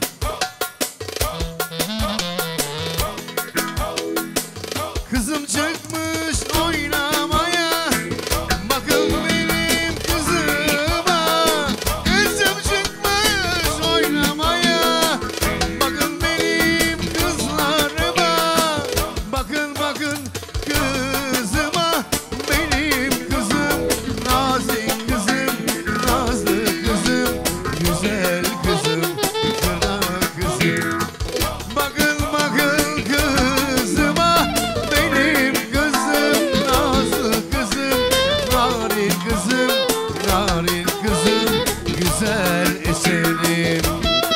Kızım çıkmış oynamaya, bakın benim kızıma. Kızım çıkmış oynamaya, bakın benim kızlarıma. Bakın bakın kızıma, benim kızım, nazik kızım, nazlı kızım, güzel kızım, kırnak kızım. Bakın bakın kızıma, benim kızım, nazlı kızım, narin kızım, narin kızım, güzel eserim.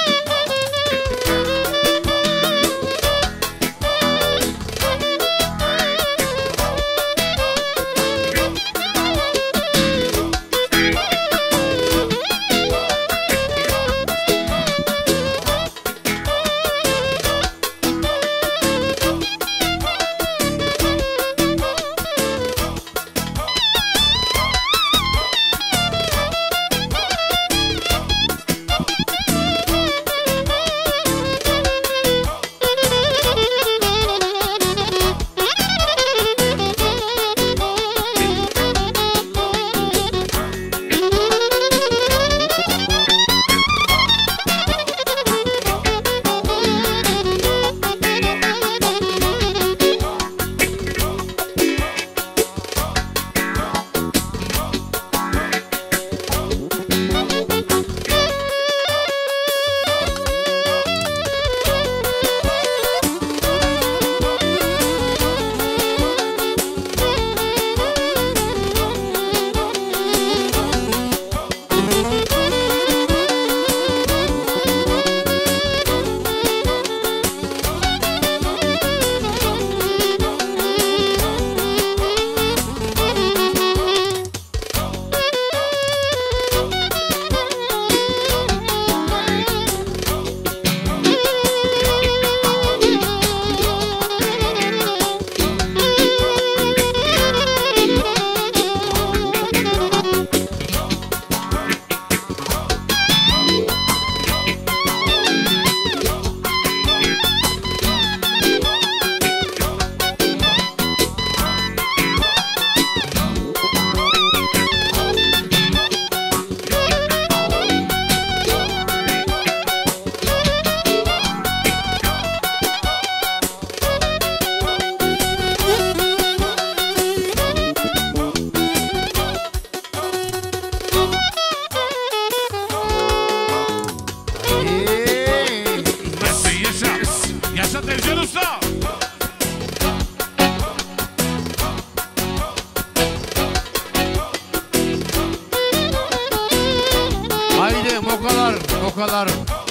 Mokalar.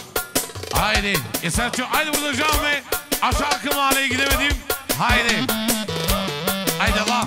Haydi. Eserço. Haydi burada Can Bey. Aşağı arka mahalleye gidemedim. Haydi. Haydi Allah.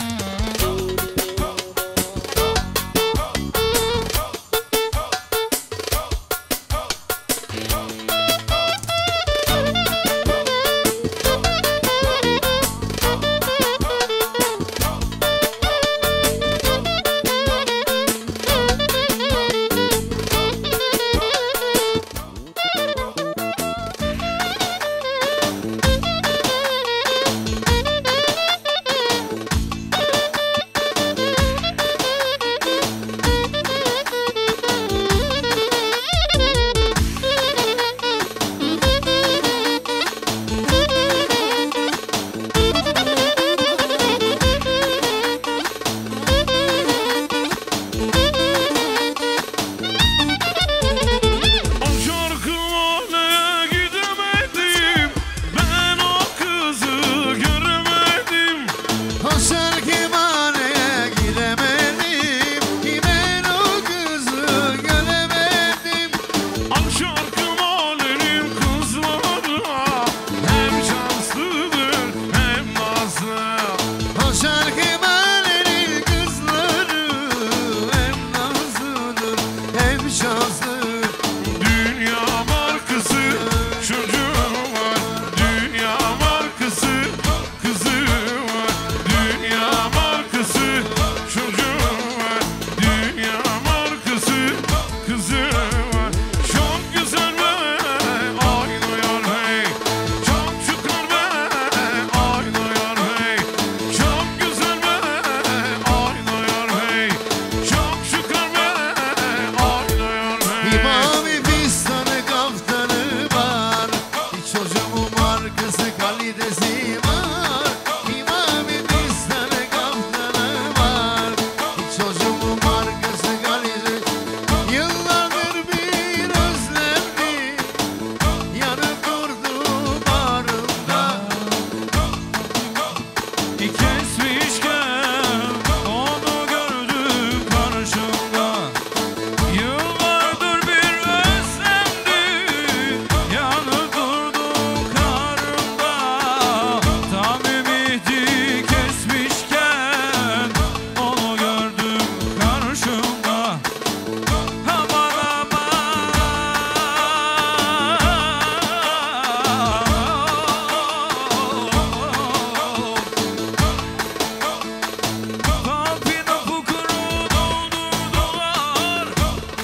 kesmişken onu gördüm karşımda. Yıllardır bir özlemdi, yanıp durdu karımda. Tam ümidi kesmişken onu gördüm karşımda. Aman Pampina fukuru doldurdular.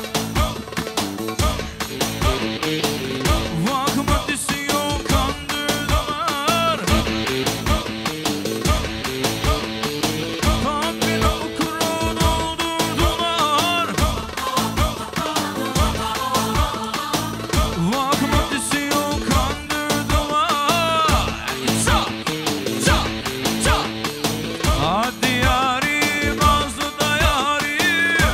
Vakıma düşüyor kandırdılar. Pampina fukuru doldurdular. Vakıma düşüyor kandırdılar. Ça, ça, ça. Hadi yarim azdı da yarim.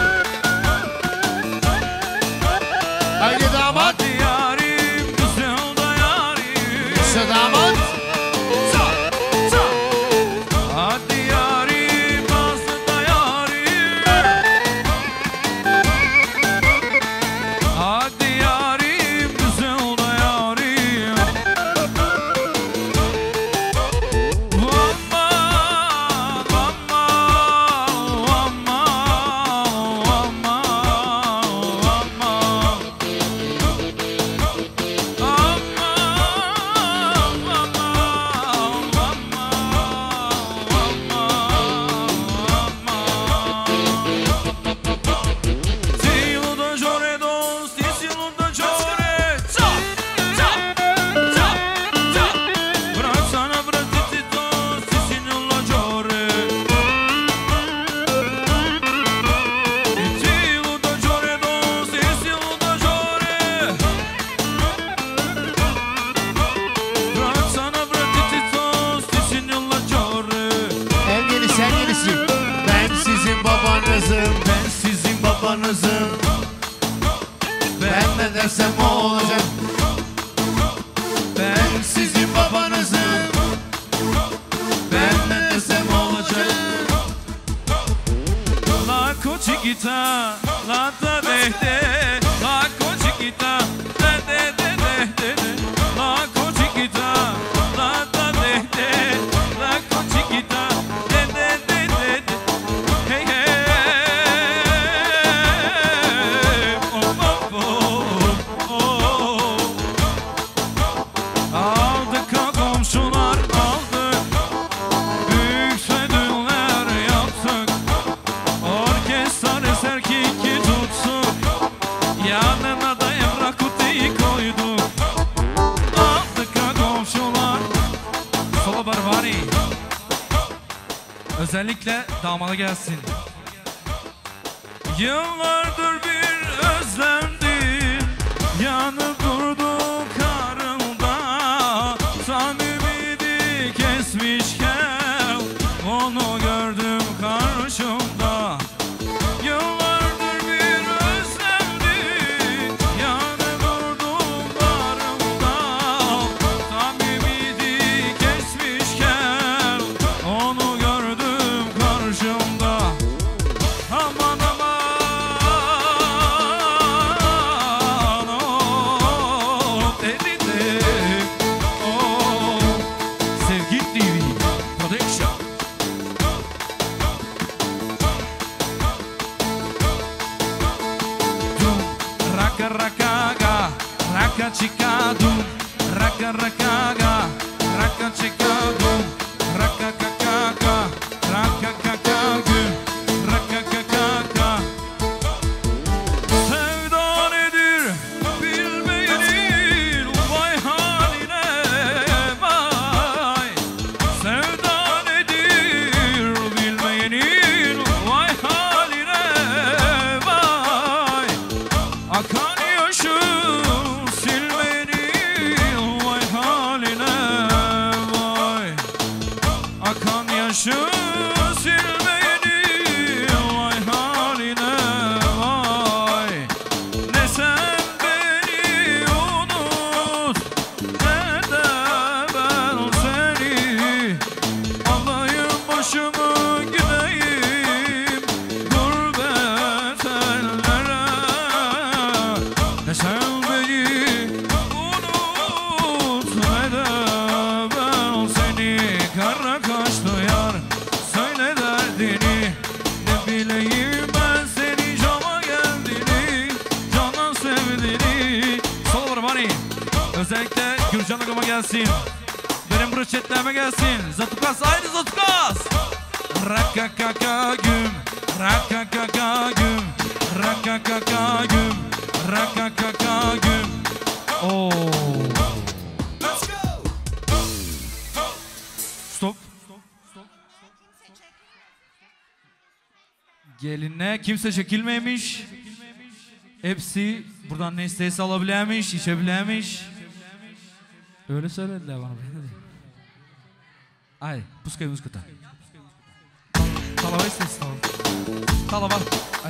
Haydi damat. Hadi yarim güzel da yarim. İşte damat. Ça, ça. Hadi yarim azdı da yarim. Hadi yarim güzel da yarim. Vamma, vamma, vamma, vamma, vamma. En gerisi en gerisi. Ben sizin babanızım. Ben sizin babanızım. Ben ne dersem o olacak. Ben sizin babanızım. Ben ne desem olacak. La cochiquita, la da de de, la cochiquita, de de de de de de. La cochiquita, la da de de, la cochiquita, de de de de de. Hey hey, oh oh oh oh. Aldık ha komşular aldık, büyük ödüller yaptık. Orkestra eser ki tuttuk, yanına da evrak kutuyu koyduk. Aldık ha komşular. Solo Barvari. Özellikle damalı gelsin. Yıllardır bir özlemdin, yanıp durdu karımda. Tam ümidi kesmişken onu gördüm karşımda. Yıllardır bir özlemdin, yanıp durdu karımda. Tam ümidi kesmişken onu gördüm karşımda. Aman aman, oh, dedi de, oh. Sevgi T V Production. Dum, raka rakaga, raka chica dum, raka rakaga, raka chica dum, raka kakaka, raka kakagü, raka kakaka. Sevda nedir bilmeyenin vay haline vay. Sevda nedir bilmeyenin vay haline vay. Akan yaşım silmeyenin vay haline vay. Akan yaşım silmeyenin vay haline vay. Ne sen beni unut, ne de ben seni. Alayım başımı gideyim gurbet ellere. Ne sen beni unut ne de ben seni. Kara kaşlı yar söyle derdini. Ne bileyim ben seni cana geldiğini, cana sevdiğini. Sol var bani. Özellikle Gürcan Akım'a gelsin. Benim broşetlerime gelsin. Zatukas aynı Zatukas. Rakakaka güm, rakakaka güm, rakakaka güm, rakakaka güm. Oo. Let's go. Stop. Gelinle kimse çekilmemiş. Hepsi buradan ne isteyse alabilemiş, içebilemiş. Öyle söylediler bana. Ay, puskay muskuta. Talava istesi talava. Talava. Ay.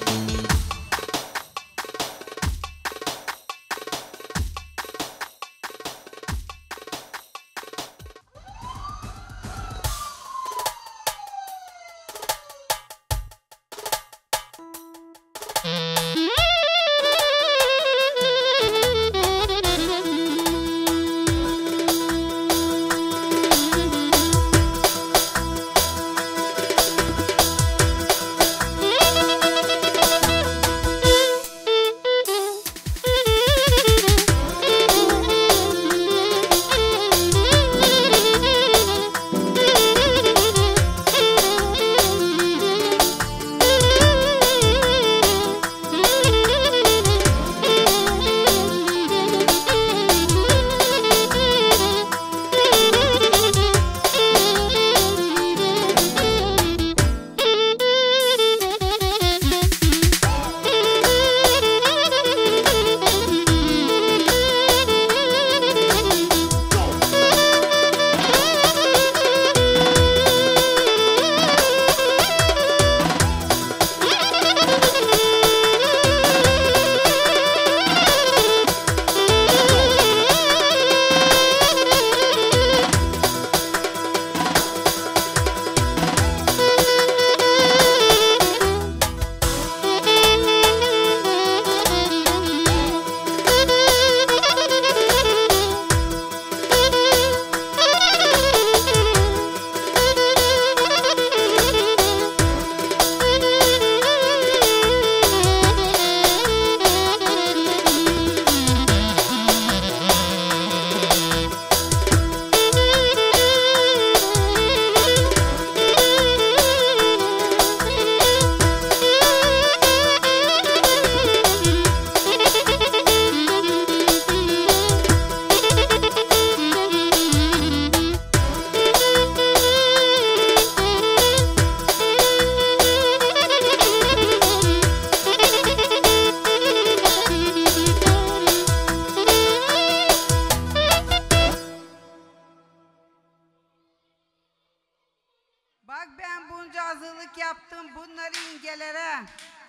Bak ben bunca hazırlık yaptım bunları ingelere.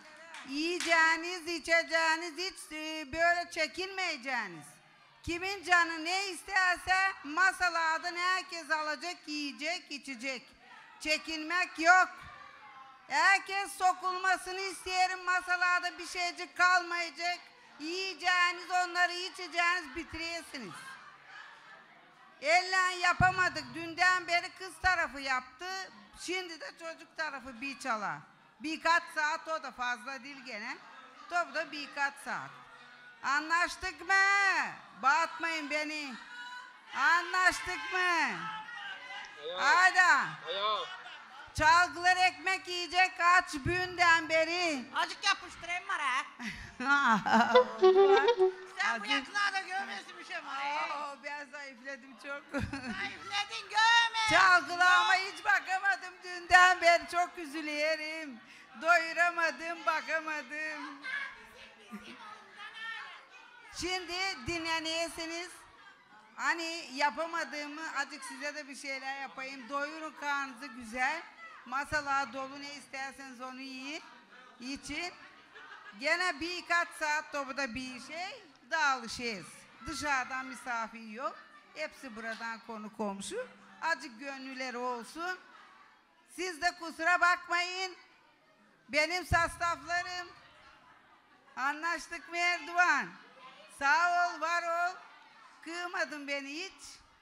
Yiyeceğiniz, içeceğiniz, hiç e, böyle çekinmeyeceğiniz. Kimin canı ne isterse masalardan herkes alacak, yiyecek, içecek. Çekinmek yok. Herkes sokulmasını isterim, masalarda bir şeycik kalmayacak. Yiyeceğiniz, onları içeceğiniz, bitiriyesiniz. Elle yapamadık. Dünden beri kız tarafı yaptı. Şimdi de çocuk tarafı bir çala. Birkaç saat, o da fazla değil gene. Tabi da birkaç saat. Anlaştık mı? Batmayın beni. Anlaştık mı? Haydi. Çalgılar ekmek yiyecek aç bünden beri. Azıcık yapıştırayım var ha. Sen bu yakınlarda görmüyorsun bir şey var. Oo, ben zayıfladım çok. Zayıfledin görme. Çalgılama hiç bakamadım dünden beri, çok üzülüyorum. Doyuramadım, bakamadım. Şimdi dinleniyorsunuz. Hani yapamadığımı azıcık size de bir şeyler yapayım. Doyurun karnınızı güzel. Masalar dolu, ne isterseniz onu yiyin. İçin. Gene birkaç saat topuda bir şey dağılışıyız. Dışarıdan misafir yok. Hepsi buradan konu komşu. Azıcık gönülleri olsun. Siz de kusura bakmayın. Benim sastaflarım. Anlaştık mı Erdoğan? Sağ ol, var ol. Kıymadın beni hiç.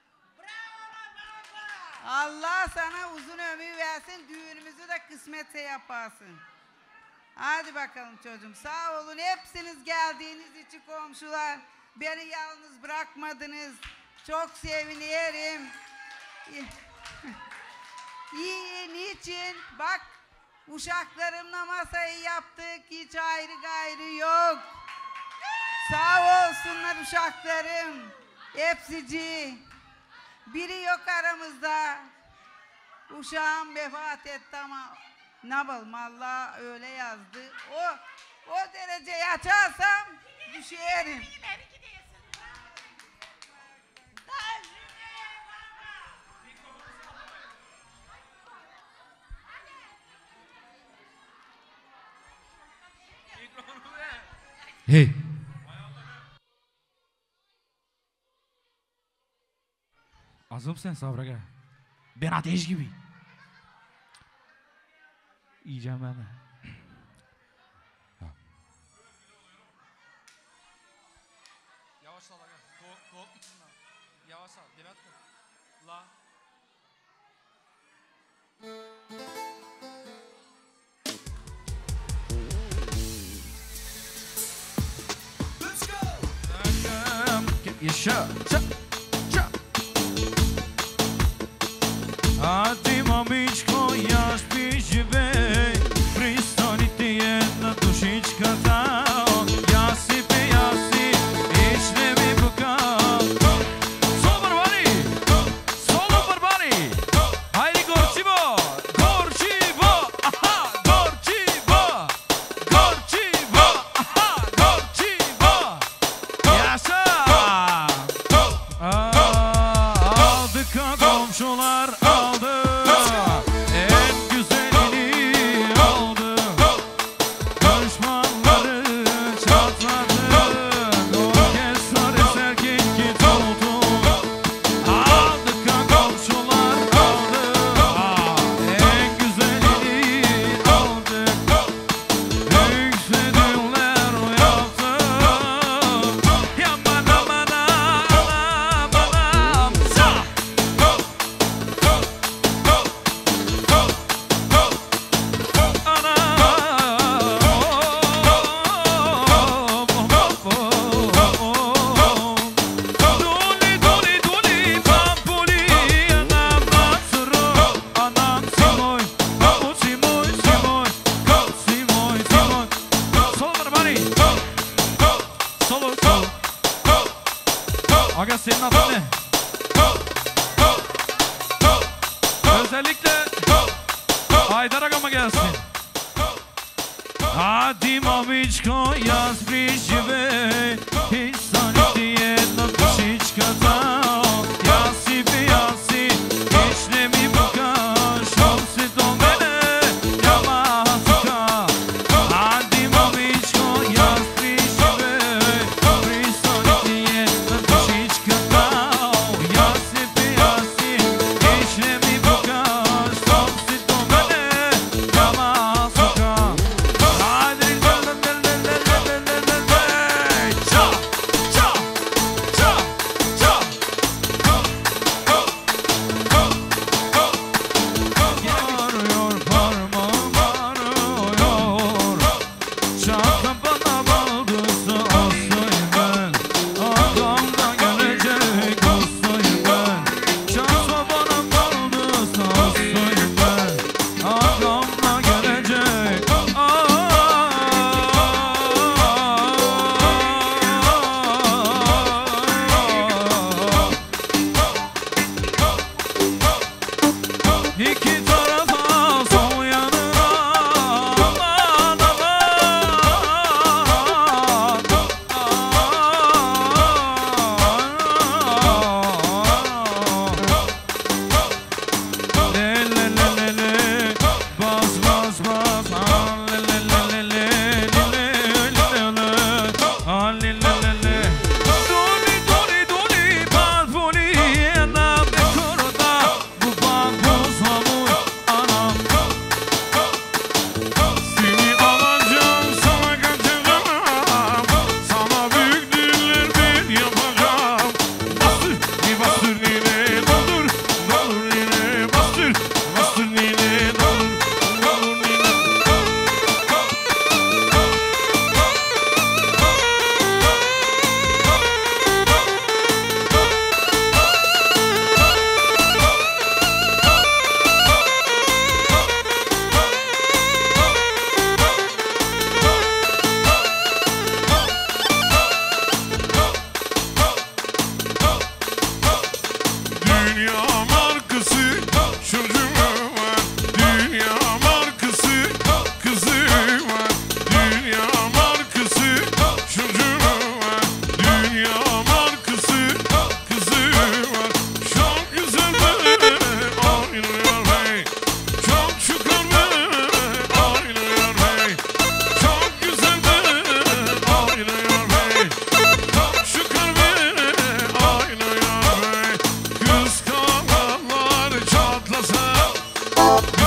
Allah sana uzun ömür versin, düğünümüzü de kısmetse yaparsın. Hadi bakalım çocuğum, sağ olun hepsiniz geldiğiniz için komşular. Beni yalnız bırakmadınız. Çok sevinirim. İyi, niçin? Bak, uşaklarımla masayı yaptık, hiç ayrı gayrı yok. Sağ olsunlar uşaklarım, hepsici. Biri yok aramızda. Uşağım vefat etti ama ne yapalım, Allah öyle yazdı. O o dereceyi açarsam düşerim. Hey. Azım sen Savraga. Ben ateş gibi. Yiyeceğim ben de. Yavaş sal aga. Ko ko yavaş sal. Demet ko. La. Let's go. Yaşa. Çak. Ati mamičko, ja špižive, pristanite jedna dušička tao, ja si pe, ja si, iš ne mi bukao. Solo barbari, solo barbari, hajde gorčivo, gorčivo, aha, gorčivo, gorčivo, aha, gorčivo, yaşa. Aldık komşular aldı, en güzelini aldı, düşmanları çatladı, orkestra eserken git oldu. Aldık komşular aldı, en güzelini aldı, yükseldiler yaptı. Yaman aman aman aman sa. Aga senin adın ne? Özellikle Haydar Agama gelsin. Hadi mamičko, ja sprižive, i saniti jedna dušička tao, ja si pe, ja si, iš ne mi bukaš, on si do mene, ja masuka. Hadi mamičko, ja sprižive, pristaniti jedna dušička tao, ja si pe, ja si, iš ne mi bukaš, on si do mene, ja masuka. Hadi del del del del del del del del del ça ça ça ça Yor yor parmağım ağrıyor, şaka bana baldızı olsayım ben, adamda gelecek olsayım ben, şaka bana baldızı olsayım ben, adamda gelecek. İki tarafa sol yanına aman aman. Le le le le le, bas bas bas, ah, le le le le le, le le le le, ah, le le le le. Doli doli doli, bas boli, enam de kurda, bu bambuz hamur,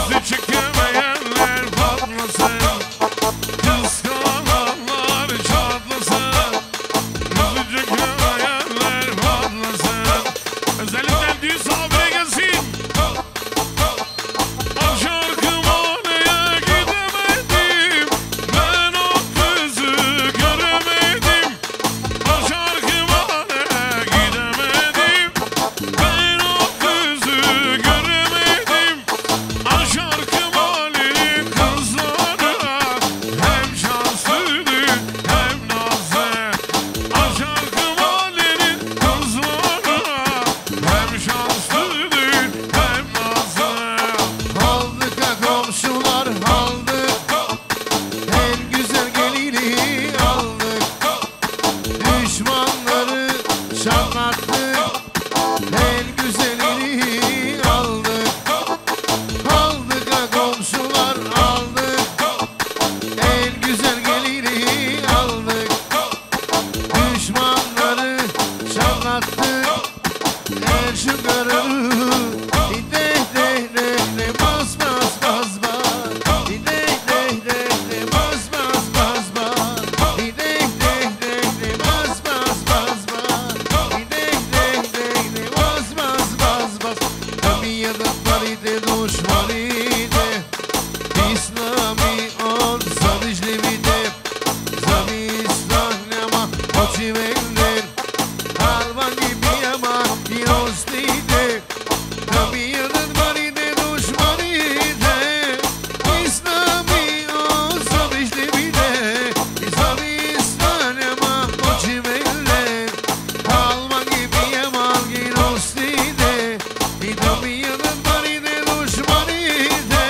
Yüzü çekemeyenler patlasın, kıskananlar çatlasın. Yüzü çekemeyenler patlasın. Özellikle düğün sahabine gelsin. Şarkım oraya gidemedim, ben o kızı göremedim. Şarkım oraya gidemedim, ben o kızı göremedim. Şarkım Ali'nin kızları hem şanslıydı hem nazlı. Şarkım Ali'nin kızları hem şanslıydı hem nazlı. Aldık ha komşular aldık, en güzel gelini aldık. Düşmanları şartlattık, en güzelini aldık. Aldık ha komşular aldık, en güzel gelini aldık. Düşmanları şartlattık, el şu kararı. De de de de bas bas bas bas. De de de de bas bas bas bas. De de de de bas bas bas bas. De de de de bas bas bas bas. Tabiatın paride düşmanide, İslami on sabişlimide, zami İslam'lama oçivender. Alban gibi ama yostide. Tabiatın paride düşmanide, İslami on sabişlimide, zami İslam'lama oçivender. Alban gibi ama yostide. Tabiatın paride düşmanide,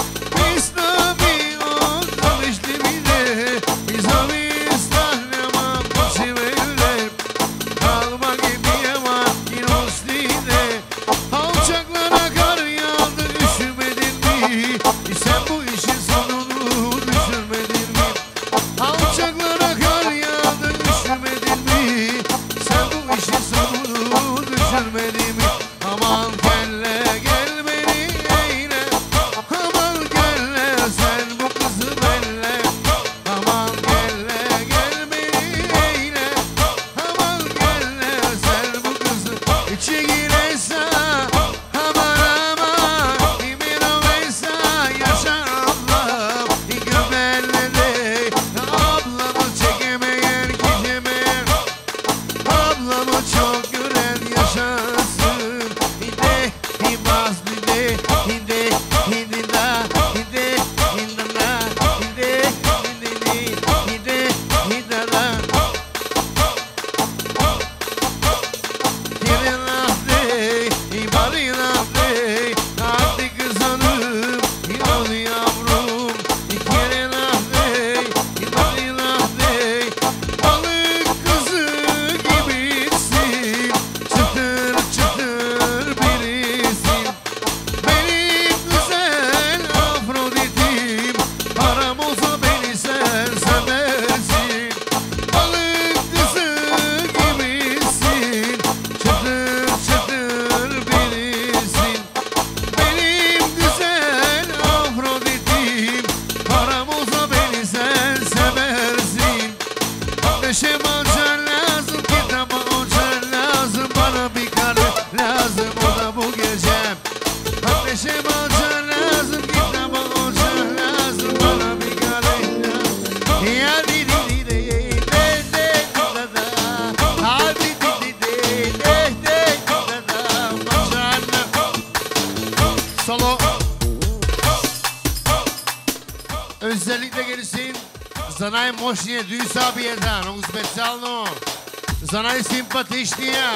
İslami on sabişlimide, zami İslam'lama oçivender. Alma gibi ama yostide. Alçaklara kar yağdı, üşümedin mi? Sen bu işin sonunu düşünmedin mi? Alçaklara kar yağdı, üşümedin mi? Sen bu işin sonunu düşünmedin mi? Aman gelle gel beni eyle, aman gelle sen bu kızı belle. Aman gelle gel beni eyle, aman gelle sen bu kızı. İçi gireyse aman aman, imin oleyse yaşa ablam. Göbellede ablamı çekemeyen geçemeyen, ablamı çok gören yaşasın. Hide hibas hide hide hide da hide hide da hide hide hide hide da. Gelin ahde, ibarin ahde, hadi kızanım, yol yavrum. Gelin ahde, ibarin ahde, balık kızı gibisin, çıtır çıtır birisin. Benim güzel Afrodit'im, param olsa beni sen seversin. Balık kızı gibisin, çıtır çıtır birisin. Benim güzel Afrodit'im, param olsa beni sen seversin. Neşe mancar lazım, kitaba oncar lazım, bana bir karı lazım, o da bu gece. Neşe mancar lazım, kitaba oncar lazım, bana bir karı lazım. Ya di di di de de de da da, ha di di di de de de da da, mancar. Solo. Özellikle gelsin Zanaj moćnije Dysa bjeda, mnogo specijalno za najsimpatičnija.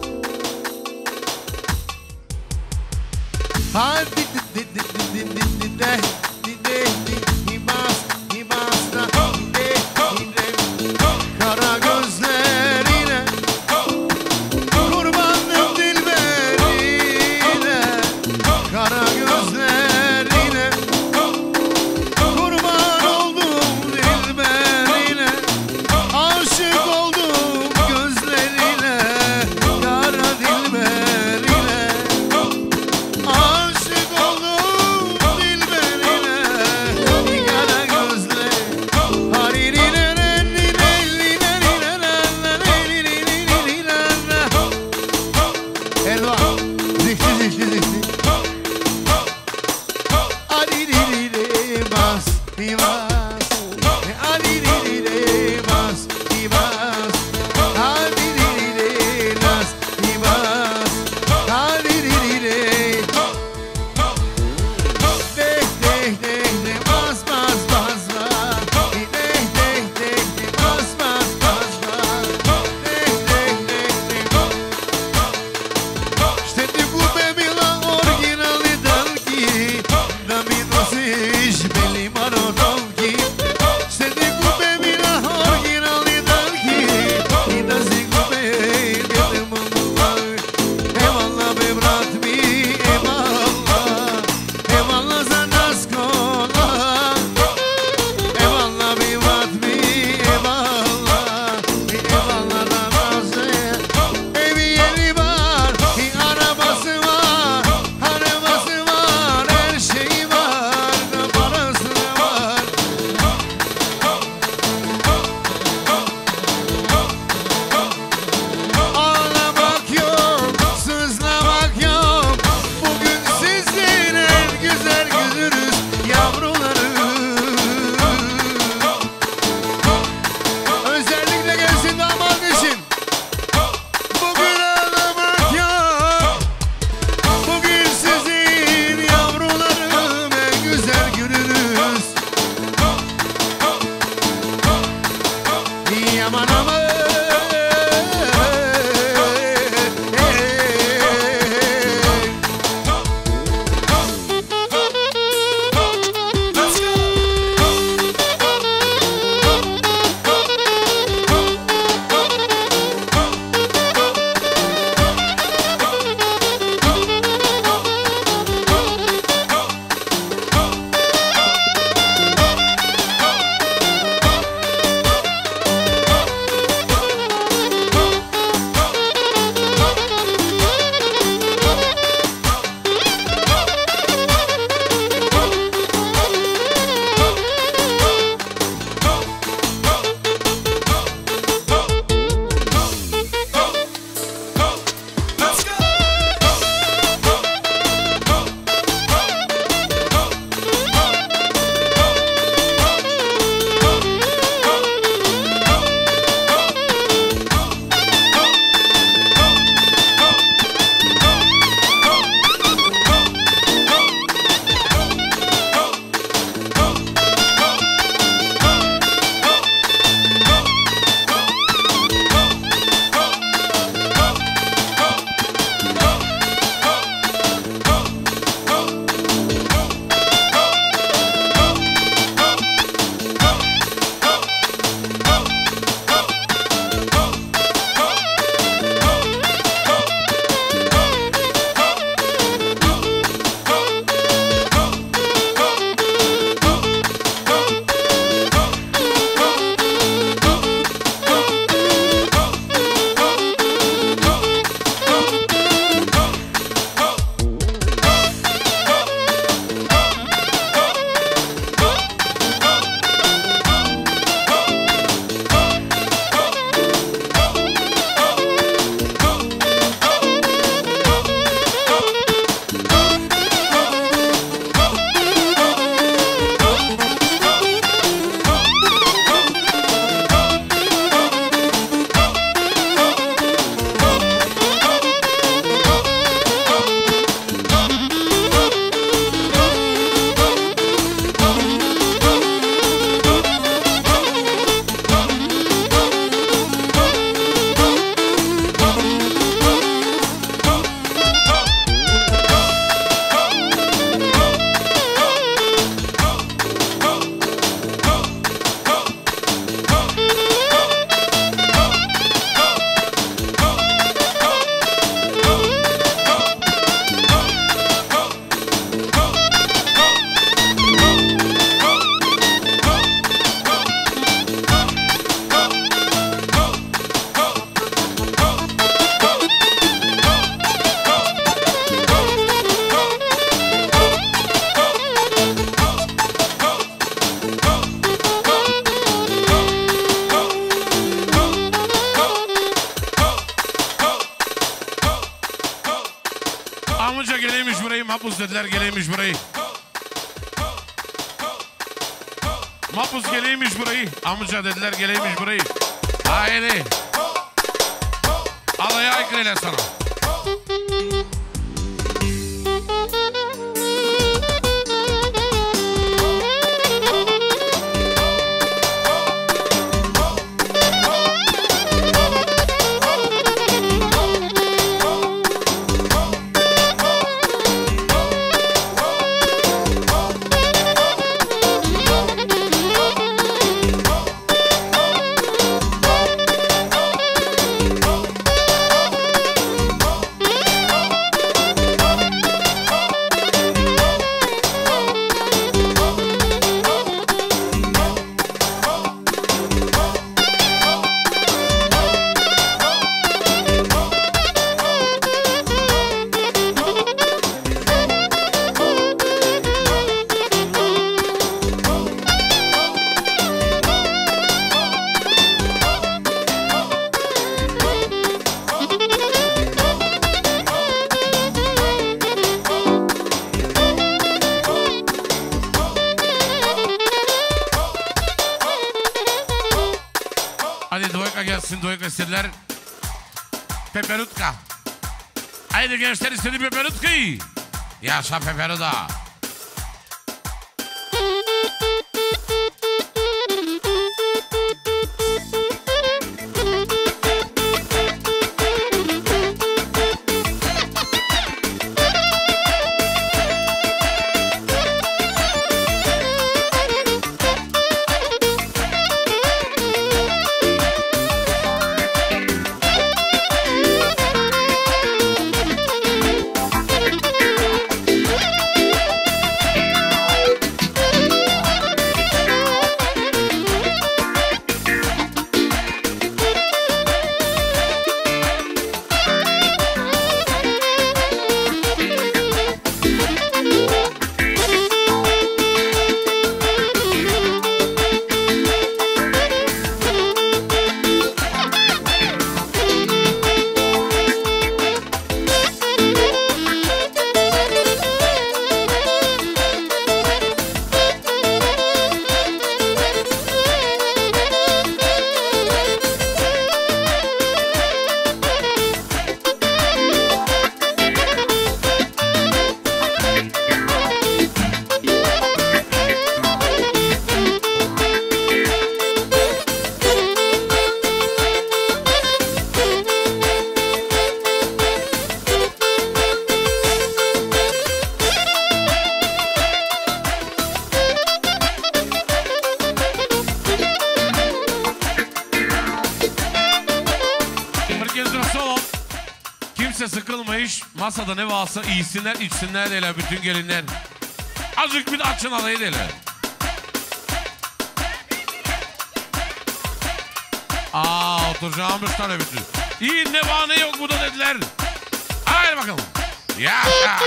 Hadi di di di di di di di di di di di bas di bas da di di di kara gözlerine kurbanım dilberine, kara gözlerine kurban oldum dilberine, aşık oldum gözlerine, kara dilberine, aşık oldum Amca geleymiş burayı, mahpus dediler geleymiş burayı. Mapus geleymiş burayı. Amca dediler geleymiş burayı. Haydi. Alaya aykırıyla sana. İstediler Peperutka. Haydi gençler istedi Peperutka'yı. Yaşa Peperuda. Masada ne varsa iysinler, içsinler deyler bütün gelinler. Azıcık bir de açın alayı deyler. Aa oturacağımız tabii bütün. İyi ne var ne yok bu da dediler. Haydi bakalım. Yaşa.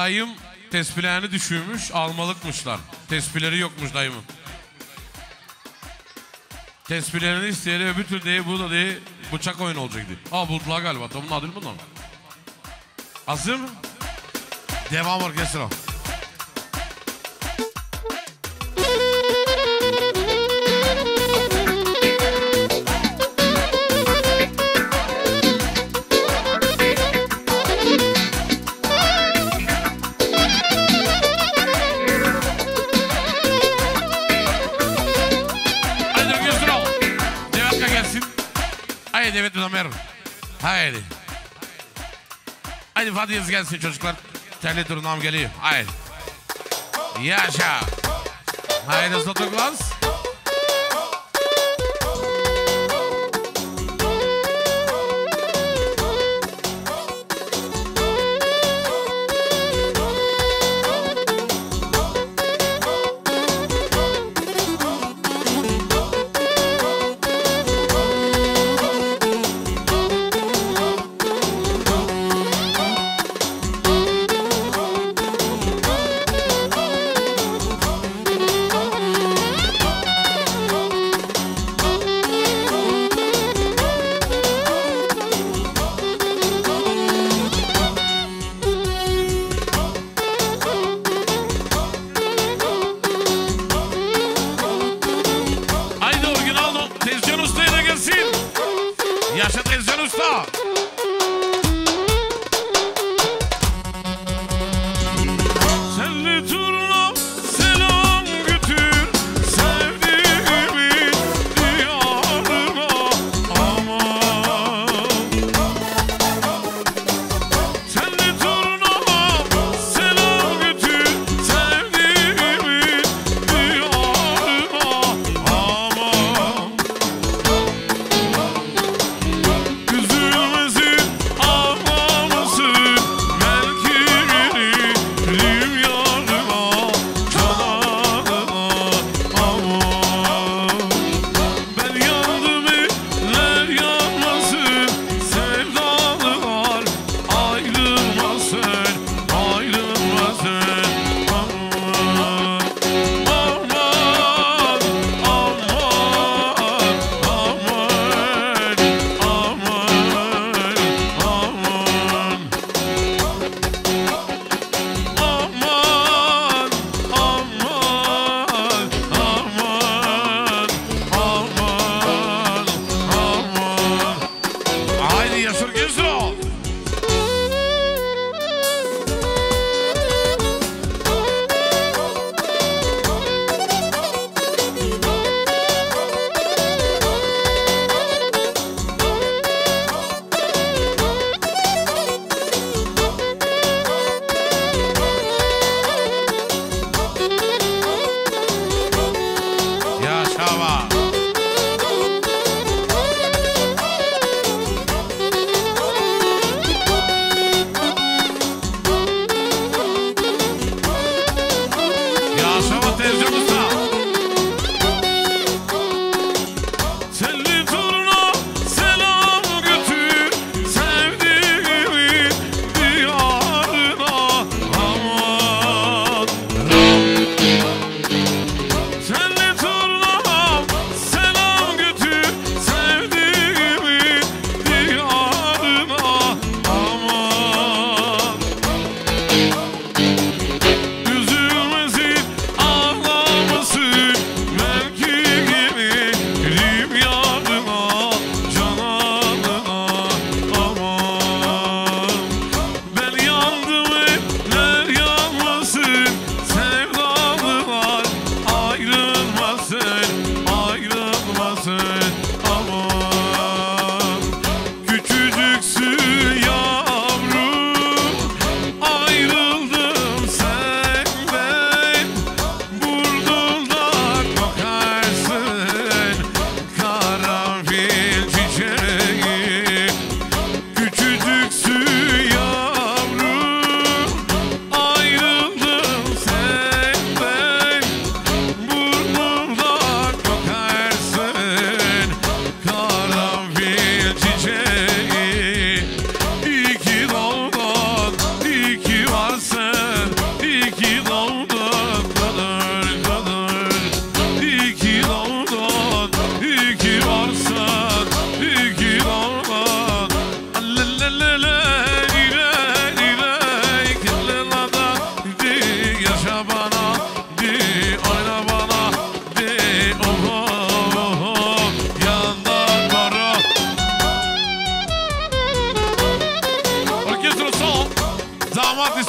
Dayım tespihlerini düşürmüş, almalıkmışlar. Tespihleri yokmuş dayımın. Tespihlerini isteyeli öbür türlü diye bu da diye bıçak oyun olacaktı. Aa buldular galiba. Tamın adı bunlar mı? Hazır mı? Devam orkestra. Haydi evet Ömer. Haydi. Haydi Fatih'iniz gelsin çocuklar. Telli turnam geliyor. Haydi. Yaşa. Haydi Stotoklas. Üzülme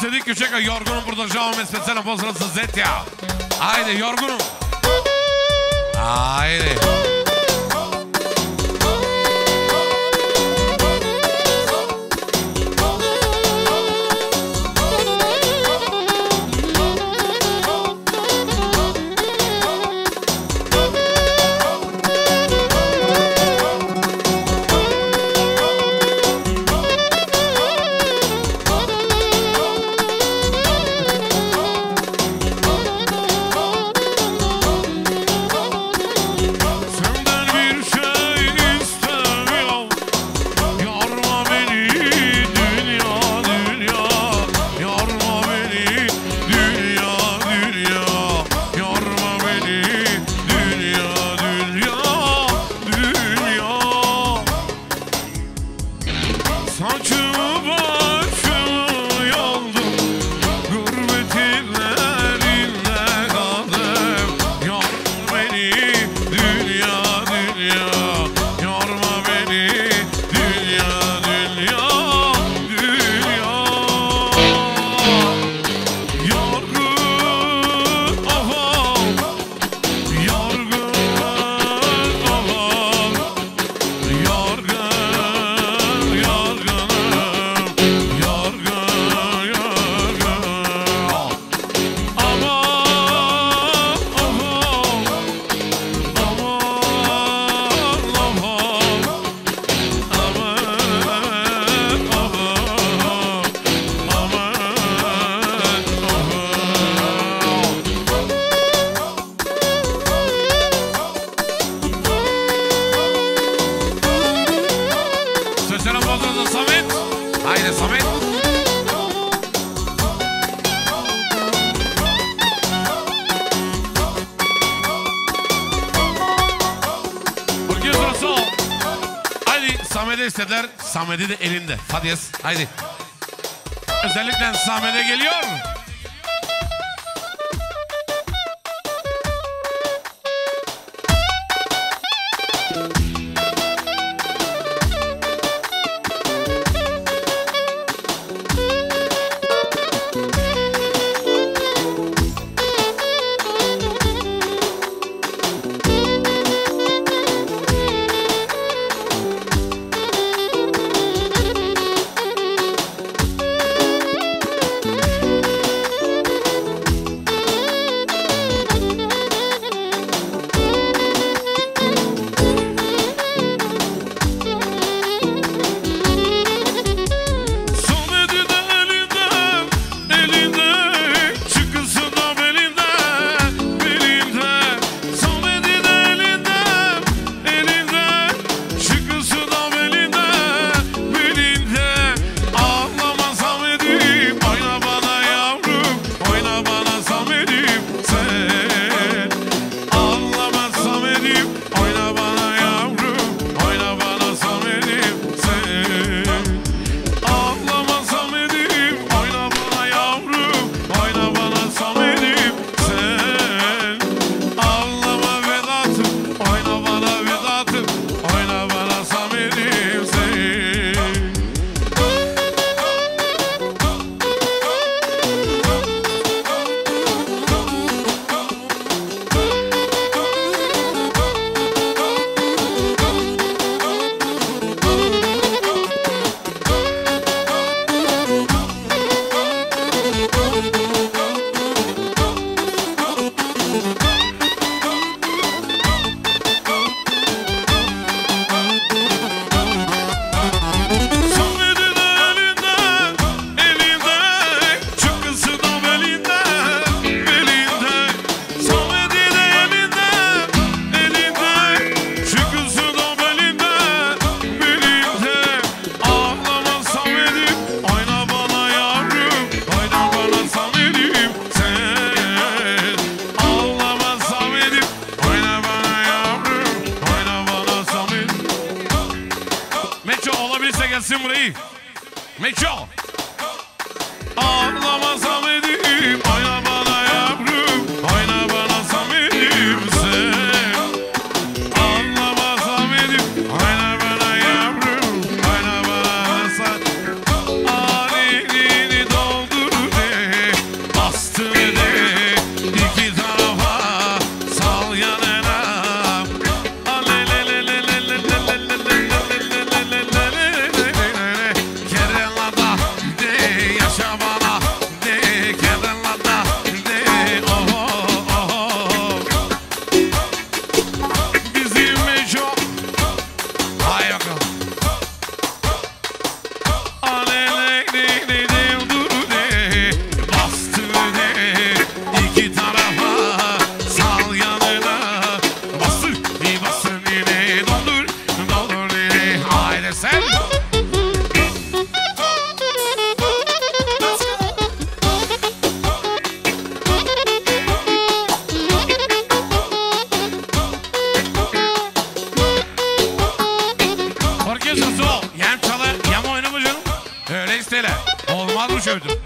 istedik küçük yorgunum burada Jaume specijalno pozdrav za Zetja. Ajde, yorgunum. Ajde. istediler. Samet'i de elinde. Hadi yaz. Haydi. Özellikle Samet'e geliyor. Kulağını çövdüm.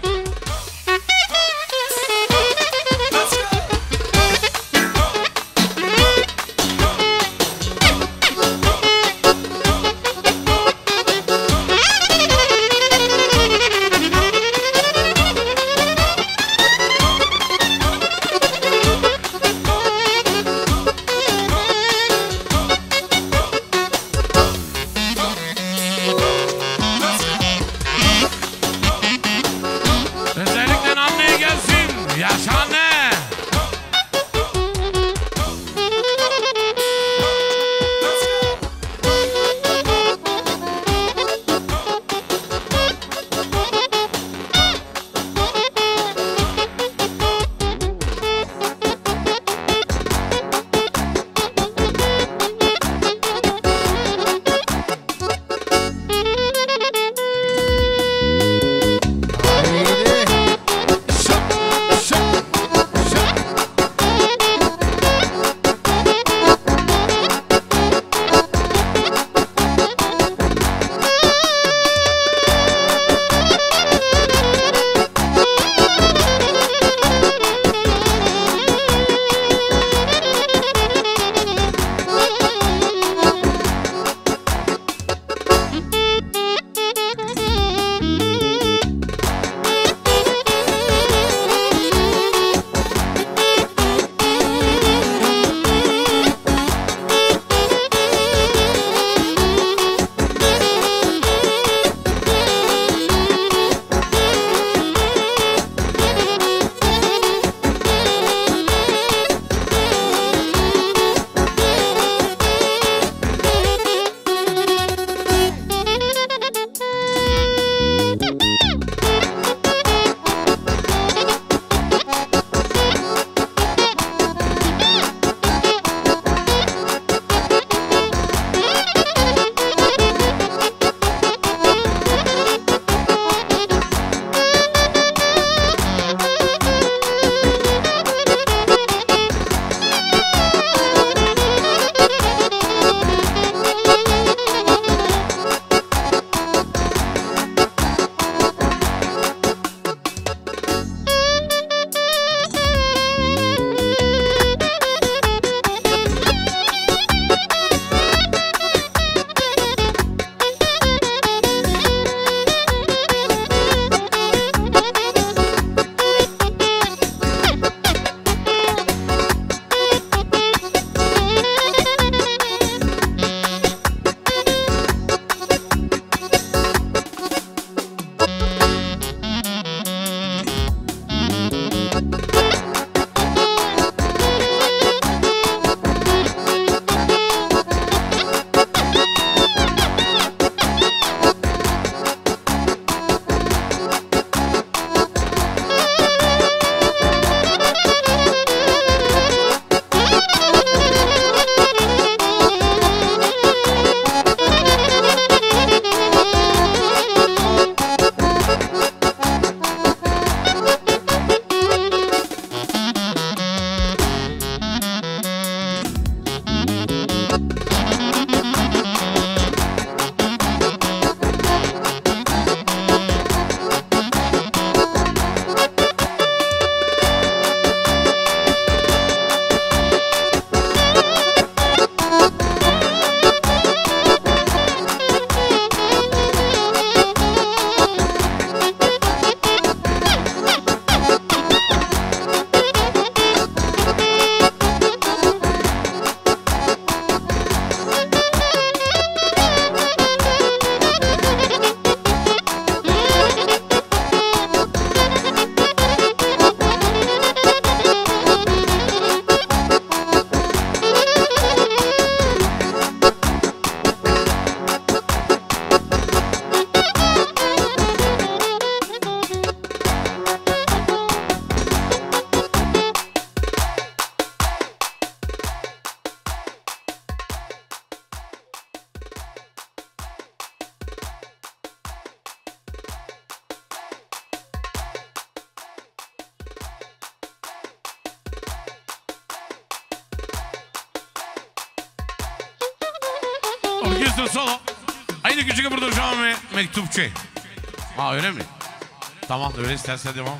Orkestra solo. Aynı küçük burada şu an mektupçu. Ha öyle mi? Tamam öyle istersen devam.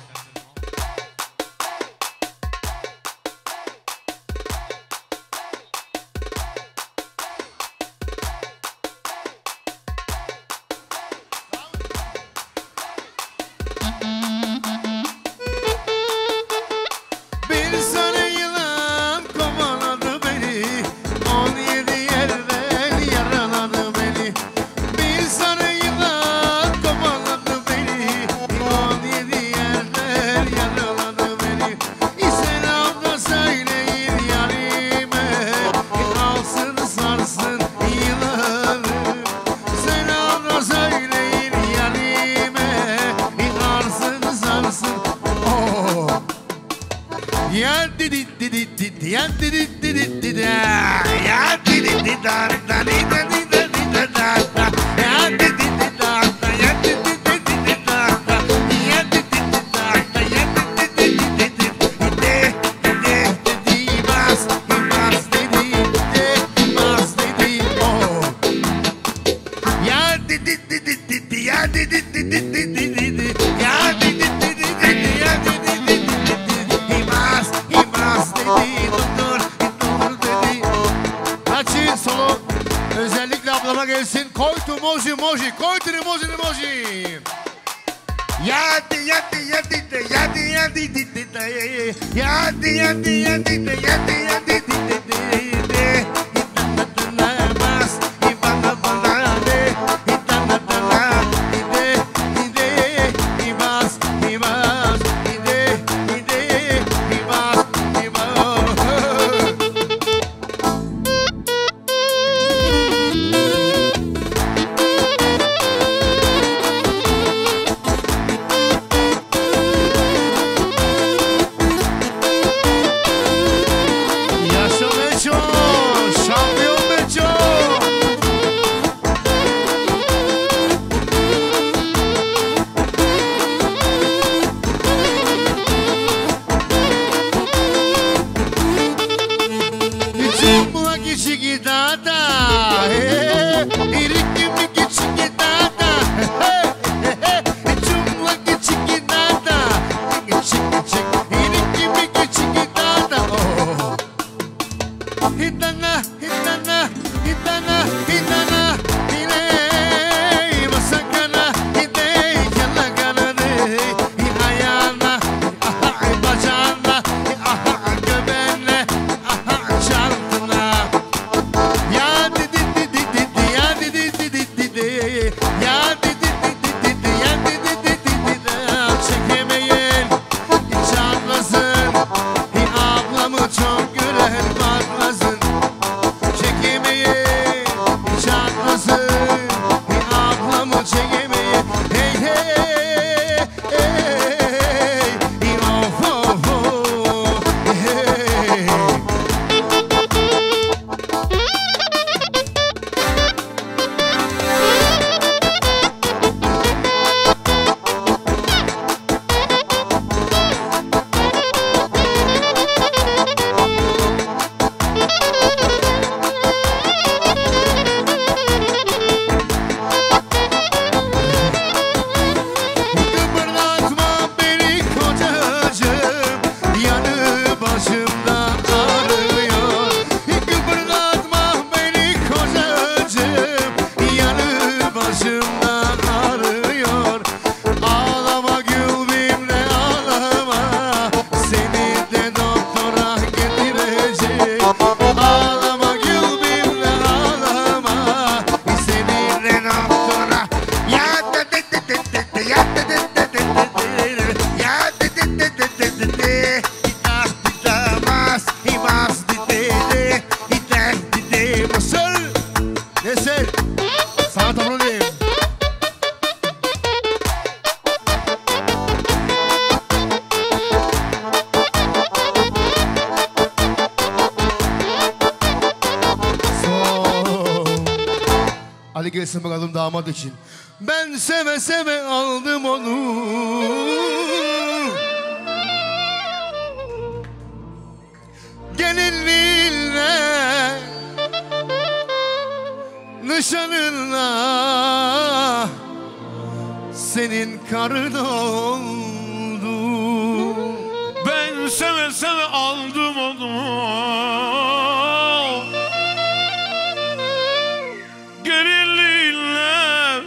Bir sarı yılan kovaladı beni, on yedi yerden yaraladı beni. Bir sarı yılan kovaladı beni, on yedi yerden yaraladı beni. Selam da söyleyin yarime, alsın sarsın yılanı. Selam da söyleyin yarime, alsın sarsın. Oh. Ya di di di di di di ya di di di di di da ya di di di da da di da di da di da da da ya di di di da da ya di di di di di da da ya di di di da da ya di di di di di de de de bas bas dedi de bas dedi oh ya di di di di di di ya di di di di di di di ya di di di di di ya di di di di İmaz, imaz dedi, dur, dur dedi. Açın solo, özellikle ablama gelsin. Koytu moji moji, koytu moji moji. Yadi yadi yadi de, yadi yadi di di de, yadi yadi yadi de, yadi yadi di di de de. İtana bas, ibana bana de, itana bana de, de, ibas, ibas, de, de, ibas, ibas. Yaşa Meço, şampiyon Meço. Cumla geçi dada, irik gibi geçi dada, cumla geçi dada, geçi geçi, irik gibi geçi dada. Hitana, hitana, hitana, hitana, hine, masakana, hine, yalagana ne, ayağına, aha bacağına, aha göbeğine, aha çantına. Ya di di di di di di, ya di di di di di di, ya di di di di di di, ya di di di di di di. Çekemeyin, hiç anlasın, ablamı çok gören bakmasın. Çekemeyin, hiç anlasın, ablamı çekemeyin. Hey hey, hey, of of of, hey. Kıpırdatma beni kocacığım, yanı başımda ağrıyor. Kıpırdatma beni kocacığım, yanı başımda ağrıyor. Ağlama Gülbim'le ağlama, seni de doktora getirecek. Ağlama Gülbim'le ağlama, seni de doktora. Ya da de de de de de, ya da de de de de de, ya da de de de de de de. İtas ditamaz, ibas di de de, itas di de. Nasıl? Nasıl? Sana tamam diyeyim. Ali gelsin bakalım damat için. Ben seve seve aldım onu. Gelinliğinle, nişanınla senin karın oldu. Ben seve seve aldım onu, gerilinle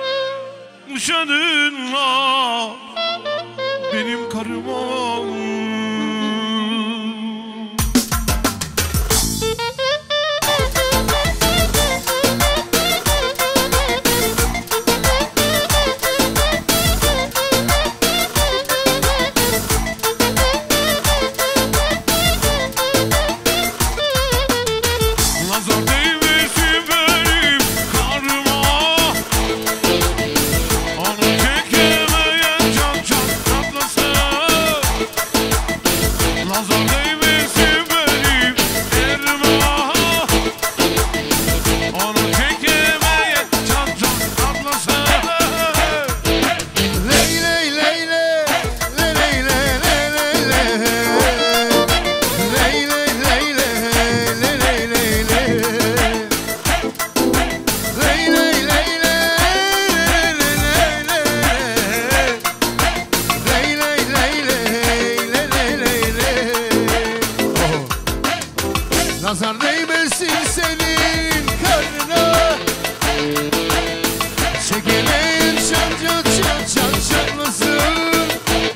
uşadınla benim karım oldu. Nazar değmesin senin karnına, çekeleyin çan çan çan çan çanlasın.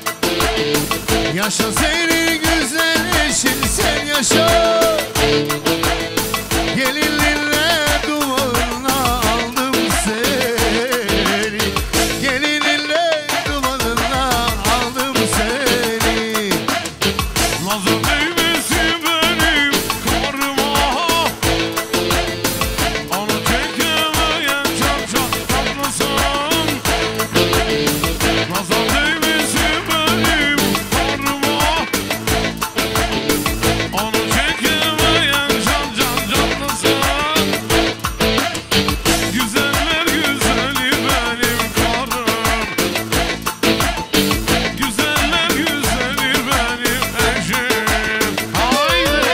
Yaşa senin güzel eşin, sen yaşa. Gelinlinle duvarına aldım seni, gelinlinle duvarına aldım seni. Nazar değmesin benim karıma, onu çekemeyen çan çan çatlasın. Nazar değmesin benim karıma, onu çekemeyen çan çan çatlasın. Güzeller güzeli benim karım, güzeller güzeli benim eşim. Haydi.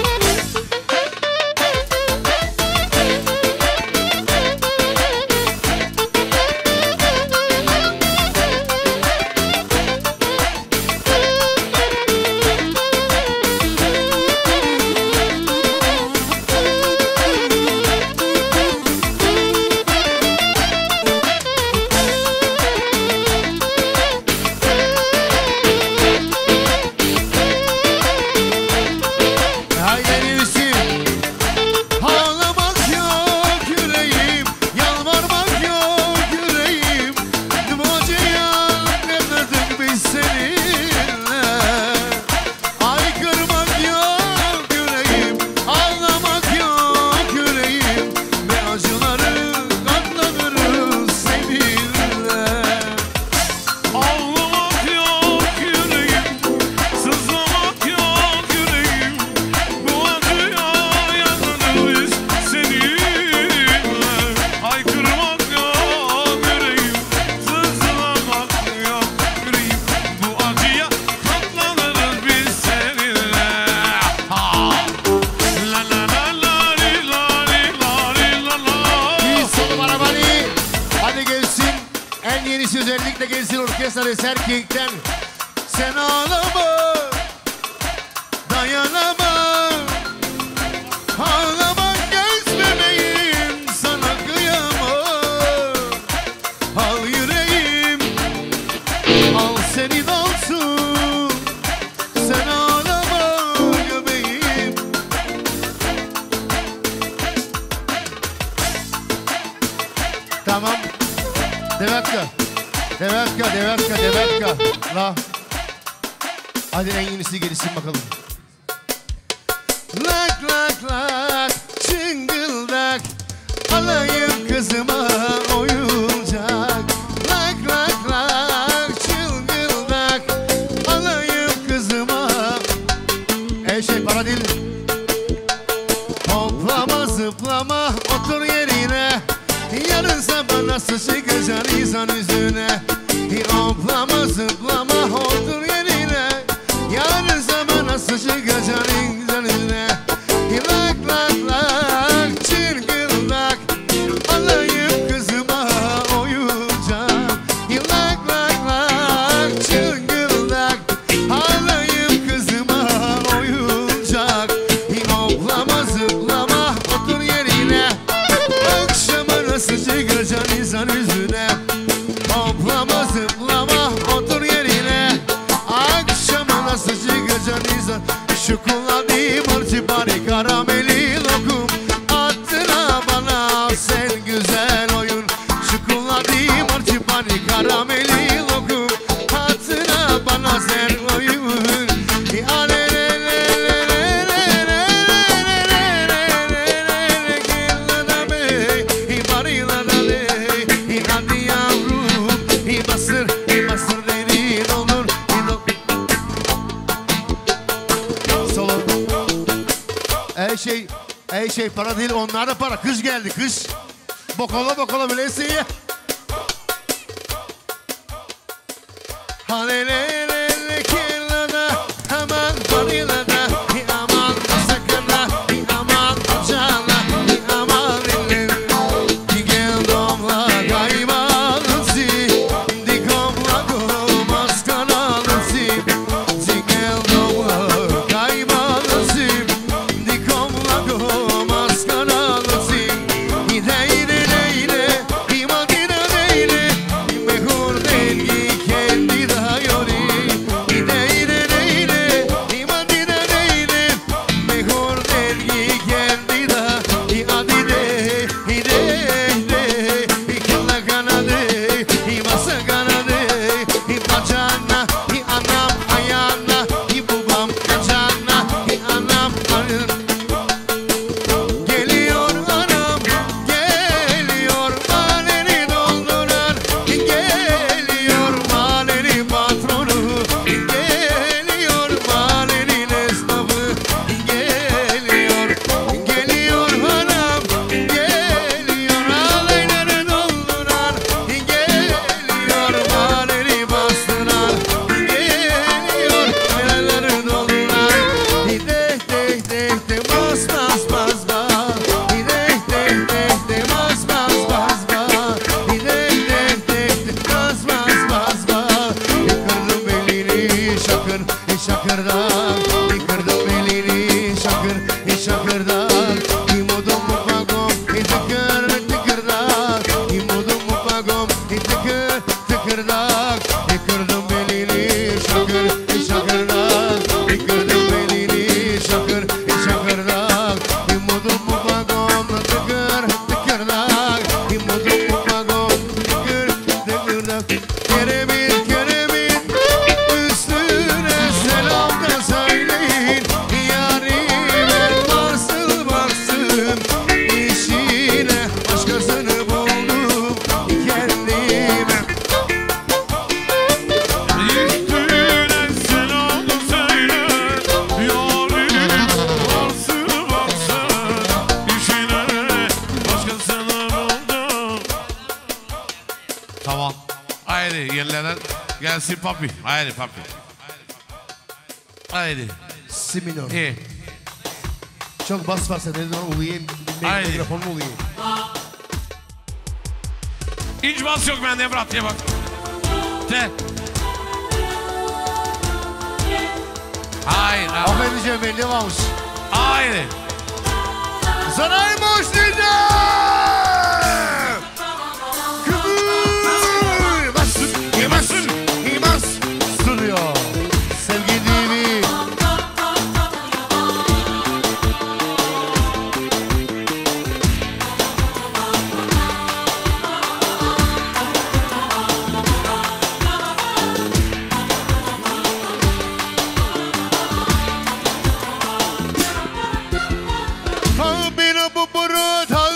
Hayalisi ağlamak yok yüreğim, yalvarmak yok yüreğim. Dumacıya ne dedik biz seninle, aykırmak yok yüreğim, ağlamak yok yüreğim. Ne acıları katlanırız seninle. Ağlamak yok yüreğim, sızlamak yok yüreğim. Bu acıya yanarız seninle. Haykırmak yok yüreğim, sızlamak yok yüreğim. Bu acıya katlanırız biz seninle. Ha! La la la la li la li la li la la. Bir sonu barabari. Hadi gelsin. En yenisi özellikle gelsin orkestra Serkek'ten. Sen ağlama, dayanama. Ağlamak göz bebeğim, sana kıyamam. Al yüreğim, al senin olsun. Sen ağlama göbeğim. Tamam. Devetka. Devetka, devetka, devetka. La. Hadi en yenisi gelsin bakalım. Lak lak lak, çıngıldak. Alayım kızıma oyuncak. Lak lak lak, çıngıldak. Alayım kızıma. Ey şey para değil. Hoplama zıplama, otur yerine. Yarın sabah nasıl çıkacaksın insan yüzüne? Hoplama zıplama, otur yerine. Yarın sabah nasıl çıkacaksın insan yüzüne? Lak lak lak, çırgıldak. Alayım kızıma oyuncak. Lak şey para değil, onlar da para. Kış geldi, kış. Bokola bokola bilesin ya. Halelelele kellada, hemen vanilada, aman sakına, aman acala, aman ille. Digel domla kaymalısı, dikomla komas kanalısı. Digel domla kaymalısı, dikomla komas kanalısı. İde ide deyle, ima dide deyle, mejor dengi kendi daha yori. İde ide deyle, ima dide deyle, mejor dengi kendi daha. İade de, ide de, ikilla kanadı, imasa kanadı, ibacana, anam ayana, ibubam kacana, anam ayana. Geliyor anam, geliyor maneni dolduran, geliyor maneni patronu, geliyor manenin esnafı, geliyor, geliyor anam, geliyor alayları dolduran, geliyor maneni bastıran, geliyor alayları dolduran, de de de de bas bas bas bas, de de de de bas bas bas bas, de de de de bas bas bas bas. Kırdım belini şakır, şakırdan, kırdım belini şakır, şakırdan. İmudum mu pagom, tıkır tıkırdan, İmudum mu pagom, tıkır tıkırdan. Kırdım belini şakır, şakırdan, kırdım belini şakır, şakırdan. İmudum mu pagom, tıkır tıkırdan, İmudum mu pagom, tıkır tıkırdan. Keremit keremit üstüne selam da söyleyin, yarime varsın varsın işine, başkasını buldum kendime. Üstüne selam söyle, yarim varsın varsın işine, başkasını buldum. Tamam. Haydi yerlerden gelsin papi. Haydi papi. Haydi. Si minor. İyi. Çok bas varsa ne zaman ulayayım, Haydi. mikrofonunu ulayayım. İnç bas yok bende Murat diye bak. De. Hayır. Affedeceğim ben, ne varmış? Haydi. Saraymış diyeceğim! Kıvır! Bas! İmaz! İmaz! Stüdyo! Sevgi T V! Tabi bu burut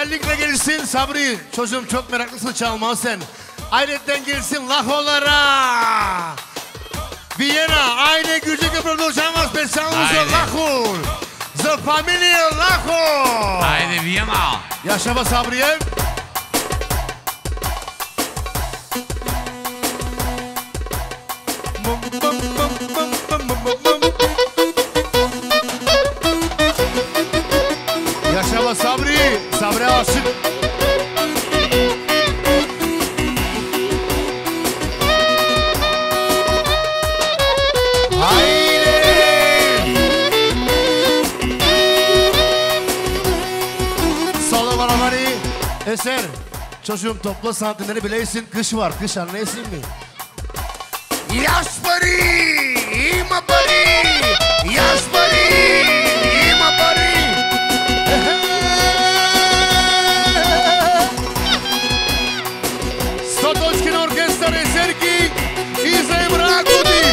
özellikle gelsin Sabri. Çocuğum çok meraklısın çalma sen. Ayrıca gelsin Laholara. Viyana, aynı gücü que produciamo specialmente Lahul. The Family Lahul. Haydi Viyana. Yaşa Sabriye. Yaşa Sabri. Sabri aşık. Eser, çocuğum topla santimleri bileysin, kış var, kış anlayasın mı? Yaş bari, ima bari, yaş bari, ima bari. Stotočkin orkestar Eserki, Iza Emragudi.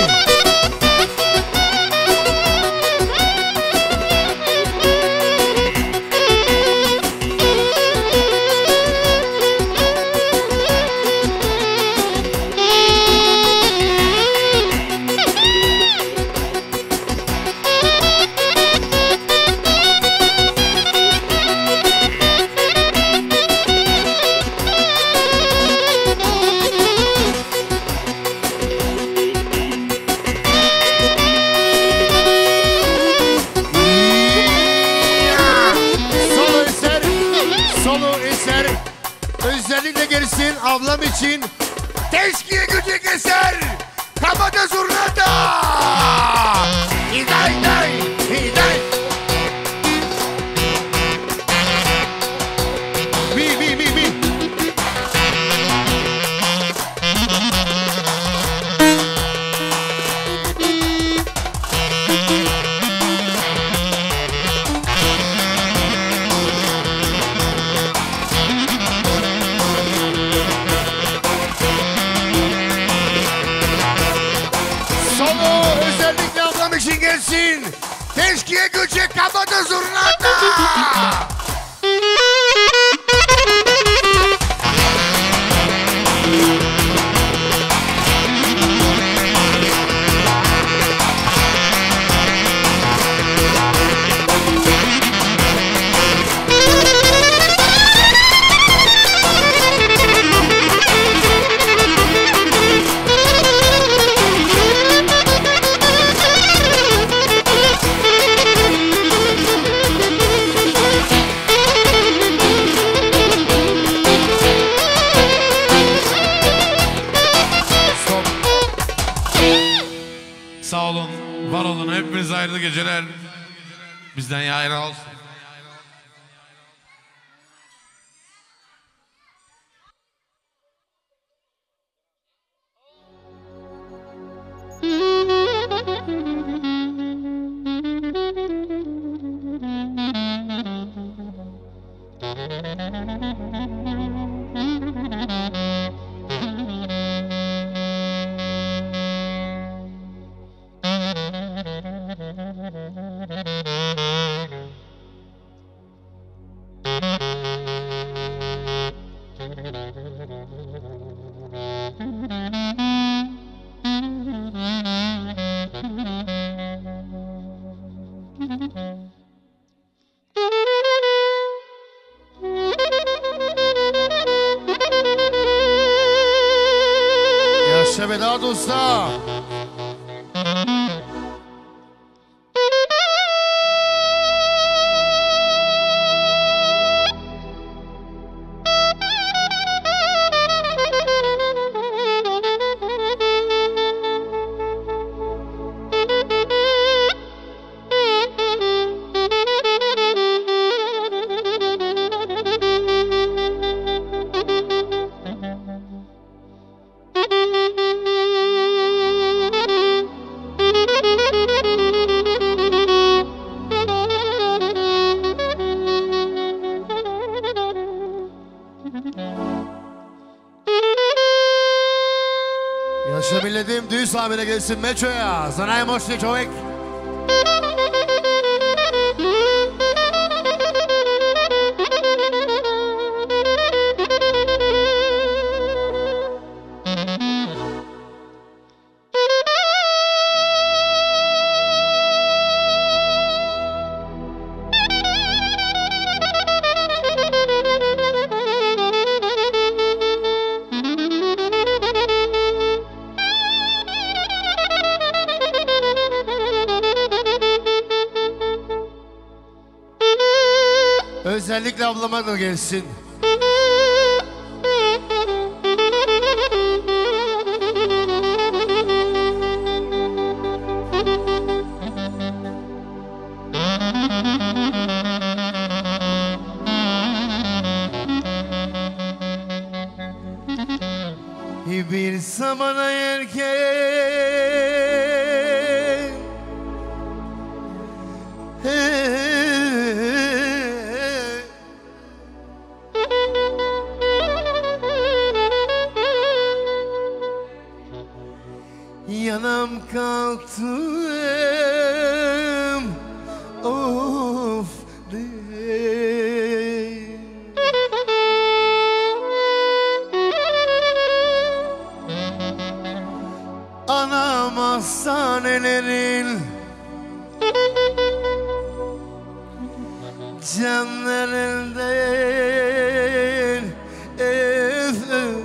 Ablam için teşkiye gücü keser. Kabada zurnada. İday day, iday. Mi mi mi mi. Gelsin. Teşkiye gücü kabada zurnada. Sağ olun, var olun. Hepinize hayırlı geceler. Bizden yayına olsun. Yaşa Vedat Usta. Yaşa milletim düğün sahibine gelsin Meço'ya. Zanay Moşli Çovek. özellikle ablama da gelsin. Bir zamana erken yanam kalktım of de. Anam hastanelerin canlarından öf öf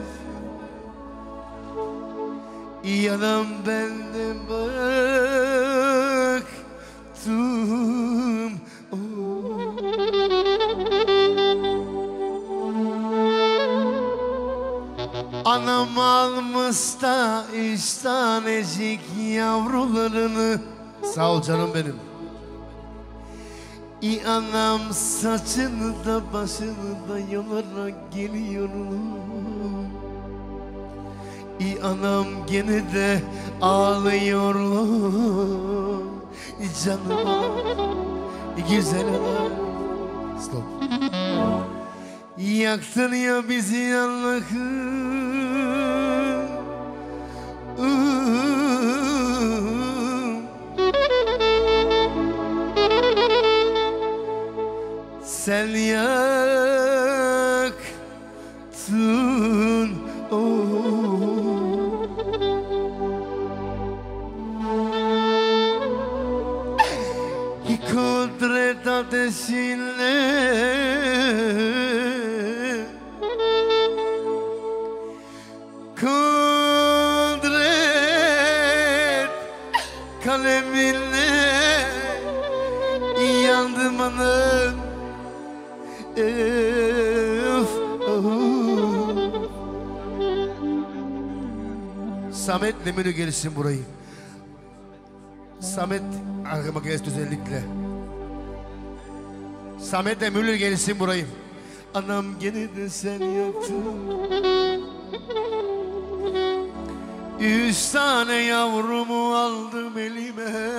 yanam bende baktım oh. Anam almış da üç tanecik yavrularını. Sağ ol canım benim. İ anam saçını da başını da yolarak geliyorum. İ anam gene de ağlıyorlar. Canım anam, güzel anam. Stop. Yaktın ya bizi Allah'ım. Sen yaktın oh. Kudret ateşinle kudret kaleminle yandım anam. Öf, oh. Samet Demir'i gelsin burayı. Samet arkama gelsin özellikle. Samet Demir'i gelsin burayı. Anam gene de sen yaktın. Üç tane yavrumu aldım elime.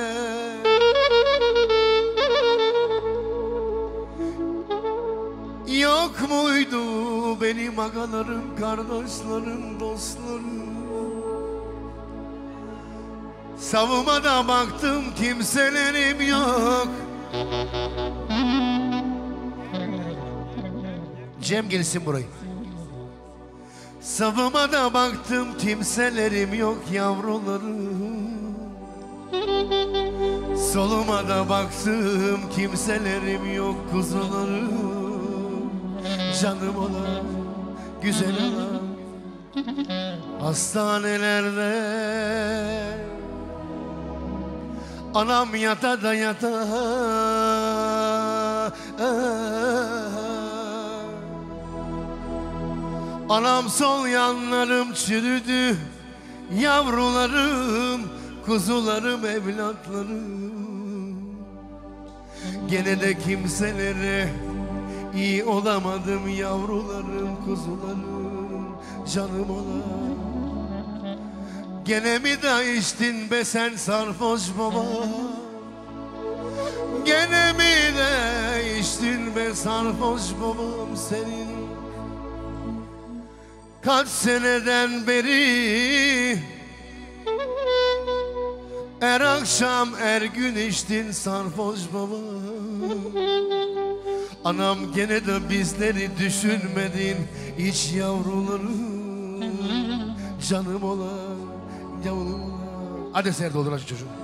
Yok muydu benim agalarım, kardeşlerim, dostlarım? Savuma da baktım kimselerim yok. Cem gelsin burayı. Savuma da baktım kimselerim yok yavrularım. Soluma da baktım kimselerim yok kuzularım. Canım olan, güzel olan hastanelerde anam yata da yata. Anam sol yanlarım çürüdü. Yavrularım, kuzularım, evlatlarım. Gene de kimselere iyi olamadım yavrularım, kuzularım, canım olan. Gene mi de içtin be sen sarhoş baba? Gene mi de içtin be sarhoş babam senin? Kaç seneden beri her akşam her gün içtin sarhoş baba. Anam gene de bizleri düşünmedin hiç yavrularım. Canım olan, yavrum olan. Hadi Serde olur aç çocuğum.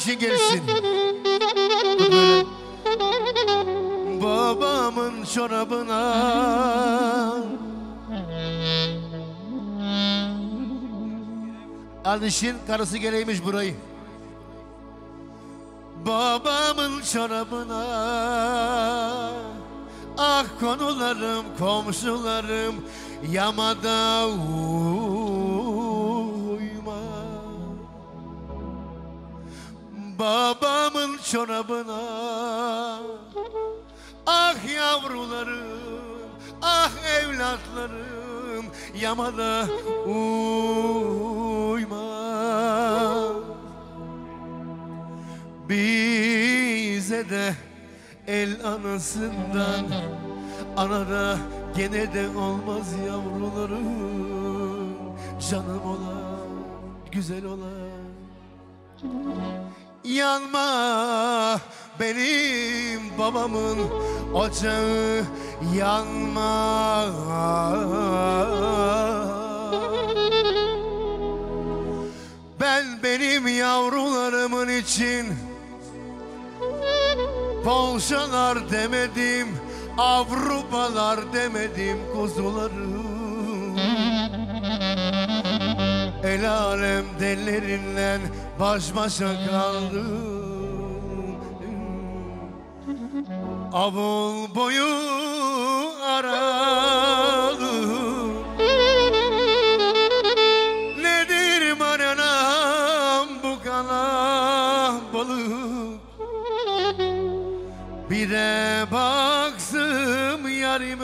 için gelsin. Böyle. Babamın çorabına Alışın karısı geleymiş burayı. Babamın çorabına ah konularım, komşularım yamada uyma. Babamın çorabına ah yavrularım, ah evlatlarım yamada uyma. Bize de el anasından anara gene de olmaz yavrularım. Canım olan, güzel olan. Yanma benim babamın ocağı, yanma. Ben benim yavrularımın için Polşalar demedim, Avrupalar demedim kuzularım. El alem dellerinden baş başa kaldım. Avul boyu aradım. Nedir maranam bu kalabalık? Bir de baksım yarim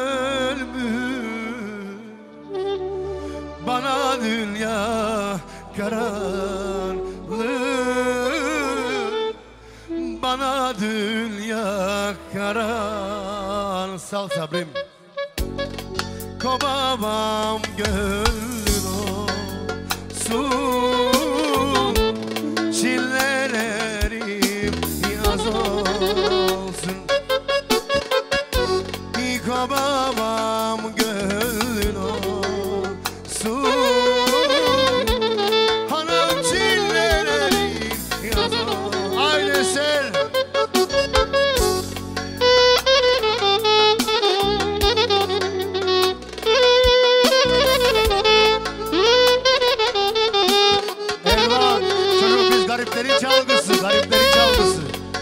ölmüş. Bana dünya karanlık, bana dünya karan. Sal sabrim. Kobabam gönlün olsun, çillelerim yaz olsun. Kobabam gönlün olsun, hanım çillelerim yaz olsun. Haydi sen. Gariplerin çalgısı, gariplerin çalgısı.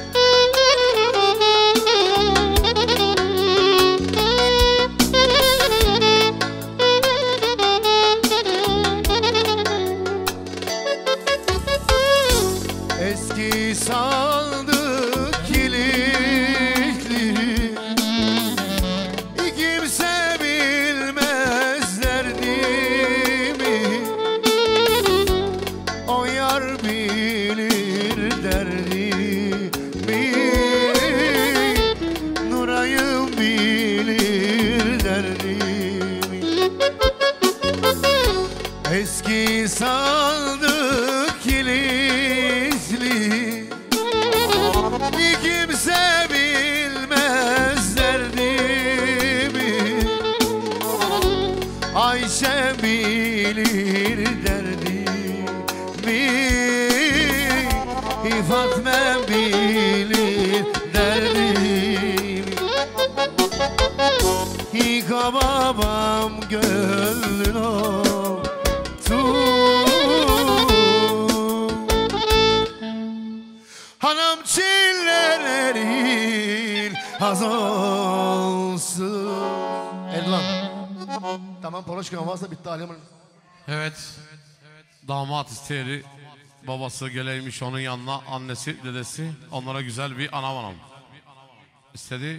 Eski sandık kilitli, kimse bilmez derdimi. O yar bilir derdimi, Nurayım bilir derdimi. Eski sandık kilitli, kimse bilmez derdimi. Ayşe bilir derdimi, Fatma bilir derdimi. Hika babam gönlün olsun, hanım çillelerin haz olsun. Elvan. Tamam Poloşkan varsa bitti alemin. Evet. Damat isteyeri babası geleymiş onun yanına, annesi, dedesi, onlara güzel bir ana hanım istedi.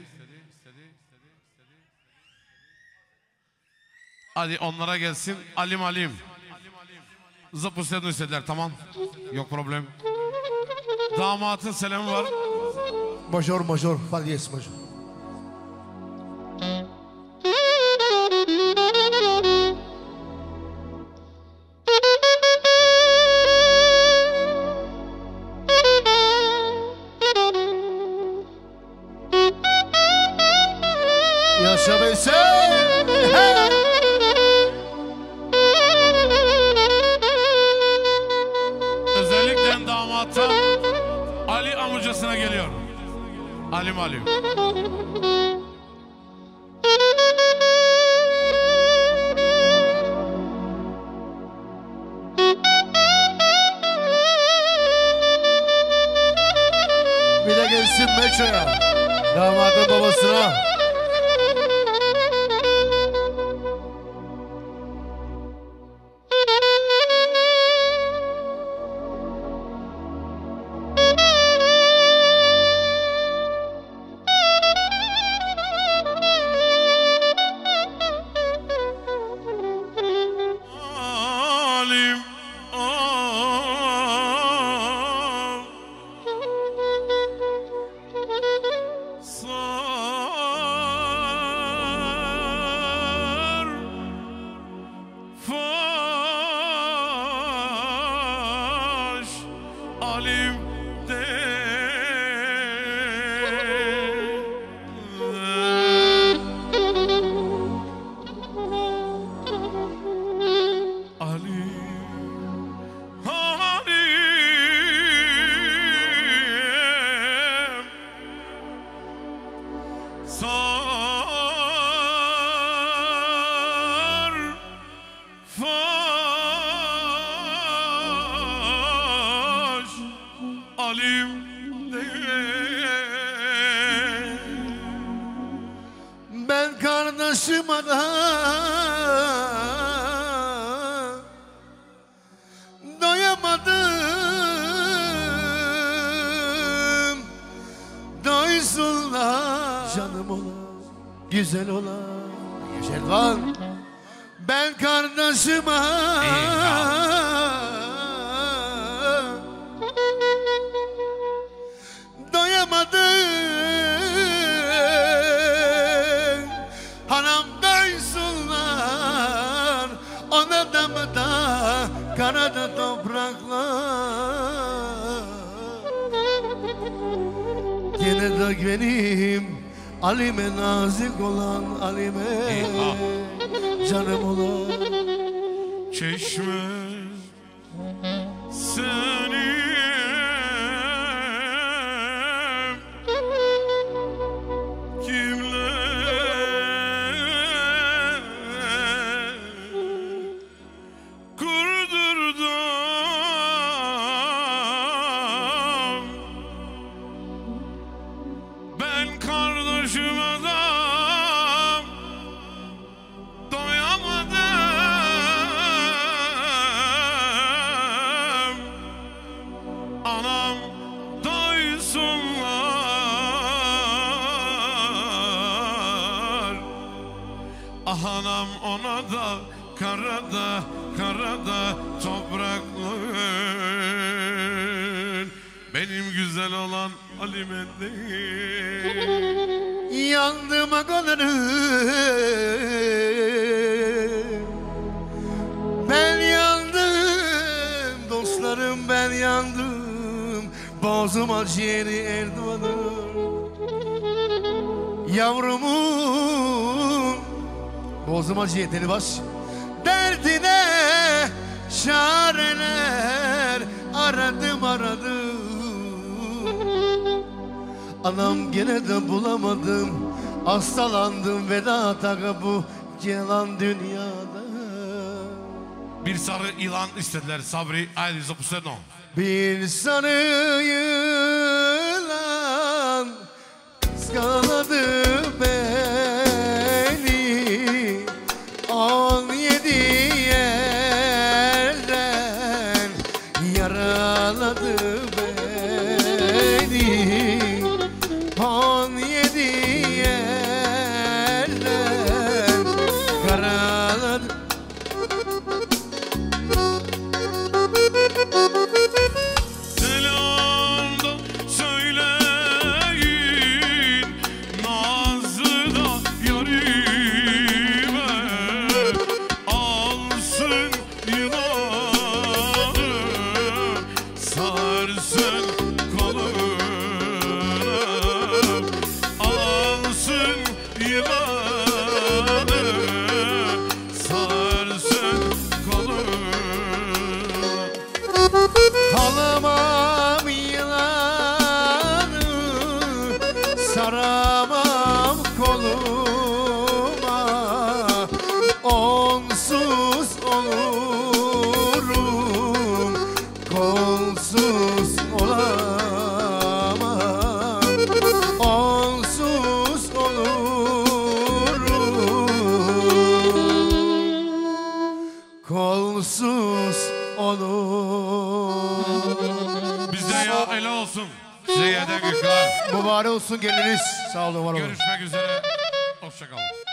Hadi onlara gelsin. Alim alim. Zıp üstlerini istediler, tamam. Yok problem. Damatın selamı var. Major major. Falyes major. Yaşa Veysel. Özellikle damata amcasına geliyor. Alim Alim. Bir de gelsin Meço'ya, damadın babasına. Alim, ah, sar, faş, alim de. Ali, Halim, sar, faş, alim de. Ben kardeşime de doyamadım. Doysunlar canım olan, güzel olan Şervan. Ben kardeşime doyamadım. Hanım doysunlar, ona da mı da karada topraklar. Yine de benim Alime, nazik olan Alime, canım olan Çeşme seni kimler kurdurdum. Ben kardeşim adam doyamadım. Anam doysunlar. Ah anam ona da karada karada topraklar. Benim güzel olan Halime değil. Yandığıma kalırım, ben yandım, dostlarım ben yandım. Boğazıma ciğeri Erdoğan'ım, yavrumun boğazıma ciğeri baş. Derdine çareler aradım aradım. Anam gene de bulamadım, hastalandım veda taka bu yalan dünyada. Bir sarı ilan istediler Sabri Aydın Zapuseno. Bir sarı yılan ıskaladı beni, on yedi yerden yaraladı beni, on yedi yerden karaladı. Selam da söyleyin Nazlı da yarime, alsın yılanı sarsın koluna, alsın yılanı sarsın koluna. Alamam yılan Bizde ya ele olsun. Size yerden gökler. Mübarek olsun geliniz. Sağ olun var olun. Görüşmek üzere. Hoşçakalın.